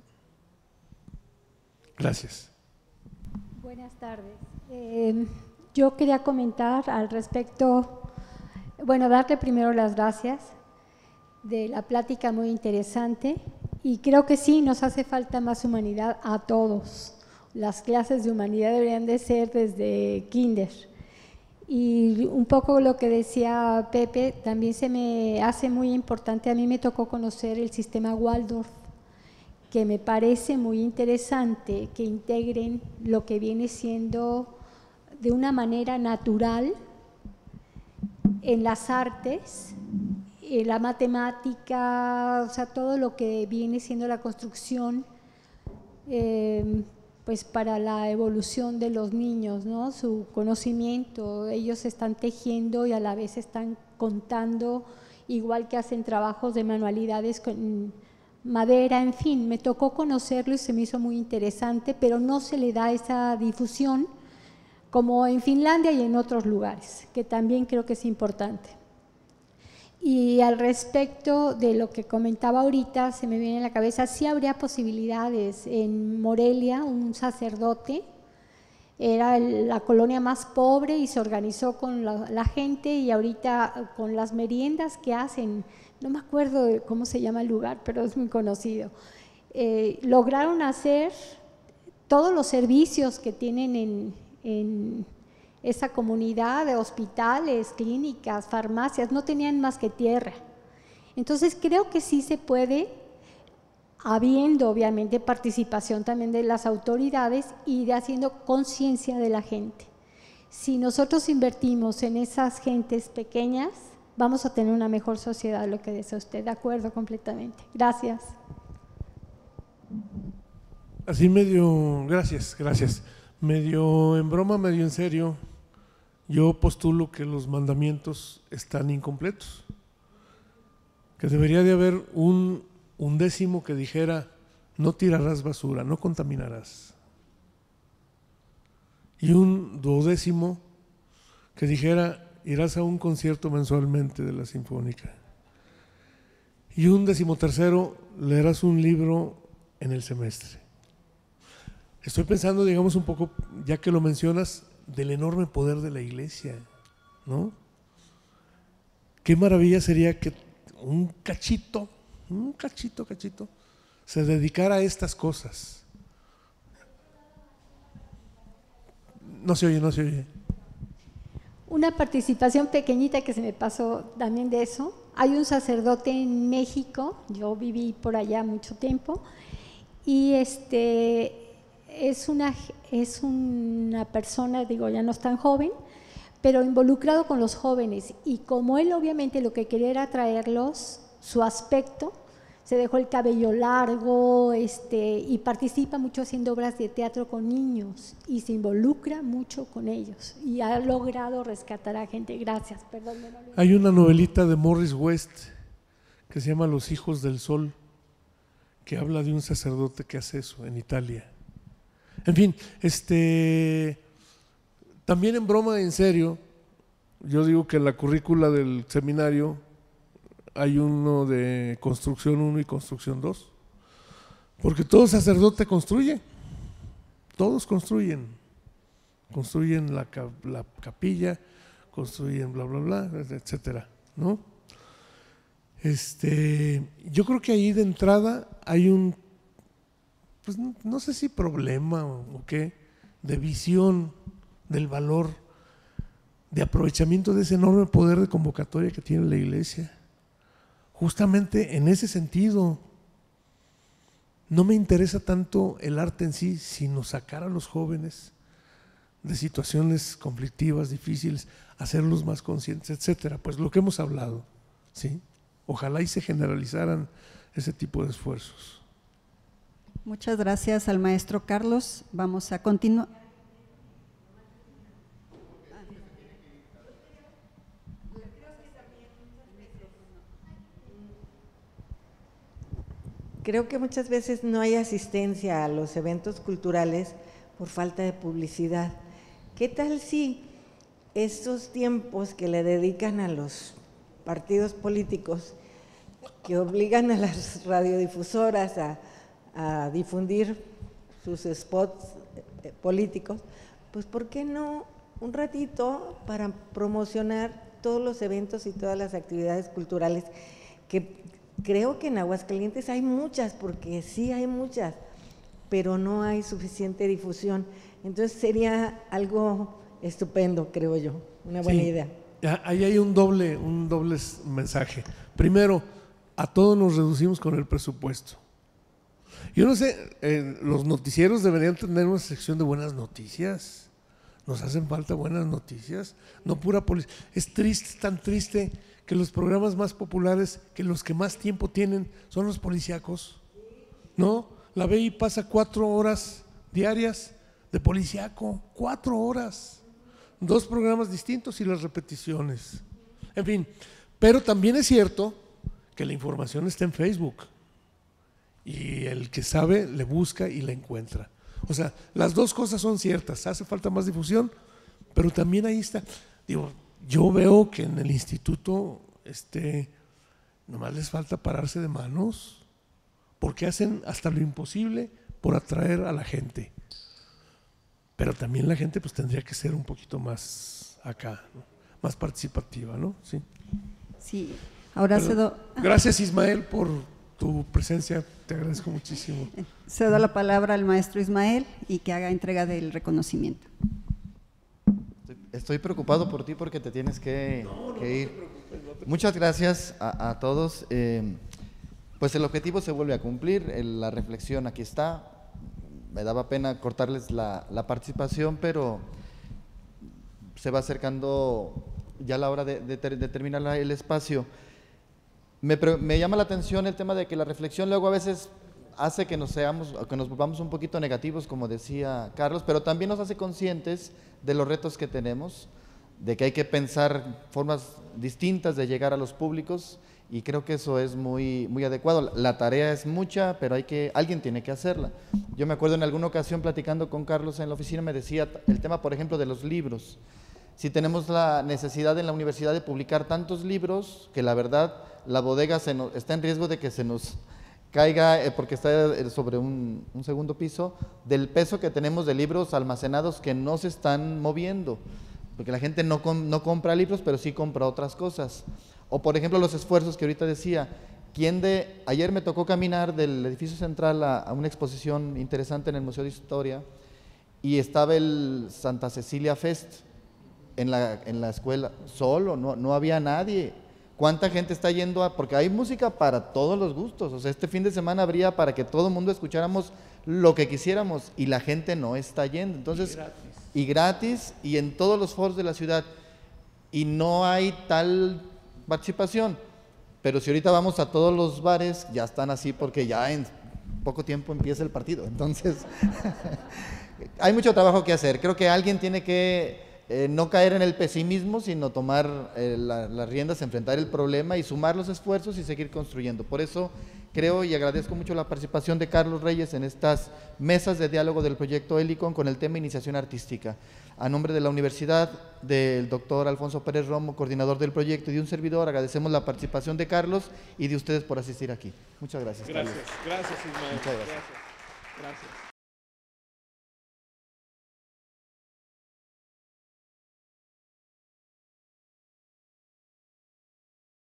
Gracias. Buenas tardes. Eh, yo quería comentar al respecto, bueno, darle primero las gracias de la plática muy interesante, y creo que sí, nos hace falta más humanidad a todos. Las clases de humanidad deberían de ser desde kinder. Y un poco lo que decía Pepe, también se me hace muy importante, a mí me tocó conocer el sistema Waldorf, que me parece muy interesante que integren lo que viene siendo de una manera natural en las artes, en la matemática, o sea, todo lo que viene siendo la construcción, eh, pues para la evolución de los niños, ¿no? Su conocimiento, ellos están tejiendo y a la vez están contando, igual que hacen trabajos de manualidades con madera, en fin, me tocó conocerlo y se me hizo muy interesante, pero no se le da esa difusión como en Finlandia y en otros lugares, que también creo que es importante. Y al respecto de lo que comentaba ahorita, se me viene a la cabeza, sí habría posibilidades. En Morelia, un sacerdote, era la colonia más pobre y se organizó con la, la gente, y ahorita con las meriendas que hacen, no me acuerdo de cómo se llama el lugar, pero es muy conocido, eh, lograron hacer todos los servicios que tienen en, en esa comunidad de hospitales, clínicas, farmacias, no tenían más que tierra. Entonces creo que sí se puede, habiendo obviamente participación también de las autoridades y de haciendo conciencia de la gente. Si nosotros invertimos en esas gentes pequeñas, vamos a tener una mejor sociedad, lo que desea usted. De acuerdo completamente. Gracias. Así medio, gracias, gracias. Medio en broma, medio en serio, yo postulo que los mandamientos están incompletos, que debería de haber un undécimo que dijera: no tirarás basura, no contaminarás, y un duodécimo que dijera: irás a un concierto mensualmente de la Sinfónica, y un decimotercero: leerás un libro en el semestre. Estoy pensando, digamos, un poco, ya que lo mencionas, del enorme poder de la Iglesia, ¿no? Qué maravilla sería que un cachito, un cachito, cachito, se dedicara a estas cosas. No se oye, no se oye. Una participación pequeñita que se me pasó también de eso. Hay un sacerdote en México, yo viví por allá mucho tiempo, y este es una, es una persona, digo, ya no es tan joven, pero involucrado con los jóvenes, y como él obviamente lo que quería era traerlos, su aspecto, se dejó el cabello largo, este, y participa mucho haciendo obras de teatro con niños, y se involucra mucho con ellos, y ha logrado rescatar a gente. Gracias, perdón. No lo... Hay una novelita de Morris West que se llama Los hijos del sol, que habla de un sacerdote que hace eso en Italia. En fin, este, también en broma, en serio, yo digo que en la currícula del seminario hay uno de construcción uno y construcción dos, porque todo sacerdote construye, todos construyen, construyen la, la capilla, construyen bla, bla, bla, etcétera, ¿no? Este, yo creo que ahí de entrada hay un, pues no, no sé si problema o, o qué, de visión del valor, de aprovechamiento de ese enorme poder de convocatoria que tiene la Iglesia. Justamente en ese sentido, no me interesa tanto el arte en sí, sino sacar a los jóvenes de situaciones conflictivas, difíciles, hacerlos más conscientes, etcétera. Pues lo que hemos hablado, ¿sí? Ojalá y se generalizaran ese tipo de esfuerzos. Muchas gracias al maestro Carlos. Vamos a continuar. Creo que muchas veces no hay asistencia a los eventos culturales por falta de publicidad. ¿Qué tal si estos tiempos que le dedican a los partidos políticos, que obligan a las radiodifusoras a, a difundir sus spots políticos, pues ¿por qué no un ratito para promocionar todos los eventos y todas las actividades culturales que creo que en Aguascalientes hay muchas, porque sí hay muchas, pero no hay suficiente difusión? Entonces sería algo estupendo, creo yo, una buena Sí, idea. Ahí hay un doble, un doble mensaje. Primero, a todos nos reducimos con el presupuesto. Yo no sé, eh, los noticieros deberían tener una sección de buenas noticias. Nos hacen falta buenas noticias, no pura policía. Es triste, tan triste que los programas más populares, que los que más tiempo tienen, son los policíacos, ¿no? La B I pasa cuatro horas diarias de policíaco, cuatro horas, dos programas distintos y las repeticiones. En fin, pero también es cierto que la información está en Facebook y el que sabe le busca y la encuentra. O sea, las dos cosas son ciertas, hace falta más difusión, pero también ahí está. Digo, yo veo que en el instituto este, nomás les falta pararse de manos, porque hacen hasta lo imposible por atraer a la gente. Pero también la gente pues tendría que ser un poquito más acá, ¿no? Más participativa, ¿no? Sí. Sí, ahora Pero, cedo. Gracias, Ismael, por tu presencia, te agradezco muchísimo. Cedo la palabra al maestro Ismael y que haga entrega del reconocimiento. Estoy, estoy preocupado por ti porque te tienes que, no, no, que ir. No te preocupes, no te Muchas gracias a, a todos. Eh, pues el objetivo se vuelve a cumplir, el, la reflexión aquí está. Me daba pena cortarles la, la participación, pero se va acercando ya la hora de, de, de terminar la, el espacio. Me, me llama la atención el tema de que la reflexión luego a veces hace que nos seamos, que nos volvamos un poquito negativos, como decía Carlos, pero también nos hace conscientes de los retos que tenemos, de que hay que pensar formas distintas de llegar a los públicos, y creo que eso es muy, muy adecuado. La tarea es mucha, pero hay que, alguien tiene que hacerla. Yo me acuerdo en alguna ocasión platicando con Carlos en la oficina, me decía el tema, por ejemplo, de los libros. Si tenemos la necesidad en la universidad de publicar tantos libros, que la verdad la bodega se nos, está en riesgo de que se nos caiga, eh, porque está sobre un, un segundo piso, del peso que tenemos de libros almacenados que no se están moviendo, porque la gente no, com, no compra libros, pero sí compra otras cosas. O por ejemplo los esfuerzos que ahorita decía, ¿quién de, ayer me tocó caminar del edificio central a, a una exposición interesante en el Museo de Historia, y estaba el Santa Cecilia Fest en la, en la escuela, solo, no, no había nadie. ¿Cuánta gente está yendo a...? Porque hay música para todos los gustos, o sea, este fin de semana habría para que todo el mundo escucháramos lo que quisiéramos, y la gente no está yendo, entonces, y gratis, y, gratis, y en todos los foros de la ciudad, y no hay tal participación. Pero si ahorita vamos a todos los bares, ya están así porque ya en poco tiempo empieza el partido, entonces hay mucho trabajo que hacer. Creo que alguien tiene que eh, no caer en el pesimismo, sino tomar eh, la, las riendas, enfrentar el problema y sumar los esfuerzos y seguir construyendo. Por eso creo y agradezco mucho la participación de Carlos Reyes en estas mesas de diálogo del proyecto Helicon con el tema Iniciación Artística. A nombre de la universidad, del doctor Alfonso Pérez Romo, coordinador del proyecto, y de un servidor, agradecemos la participación de Carlos y de ustedes por asistir aquí. Muchas gracias. Gracias, Carlos. gracias Ismael. Muchas gracias. Gracias. Gracias.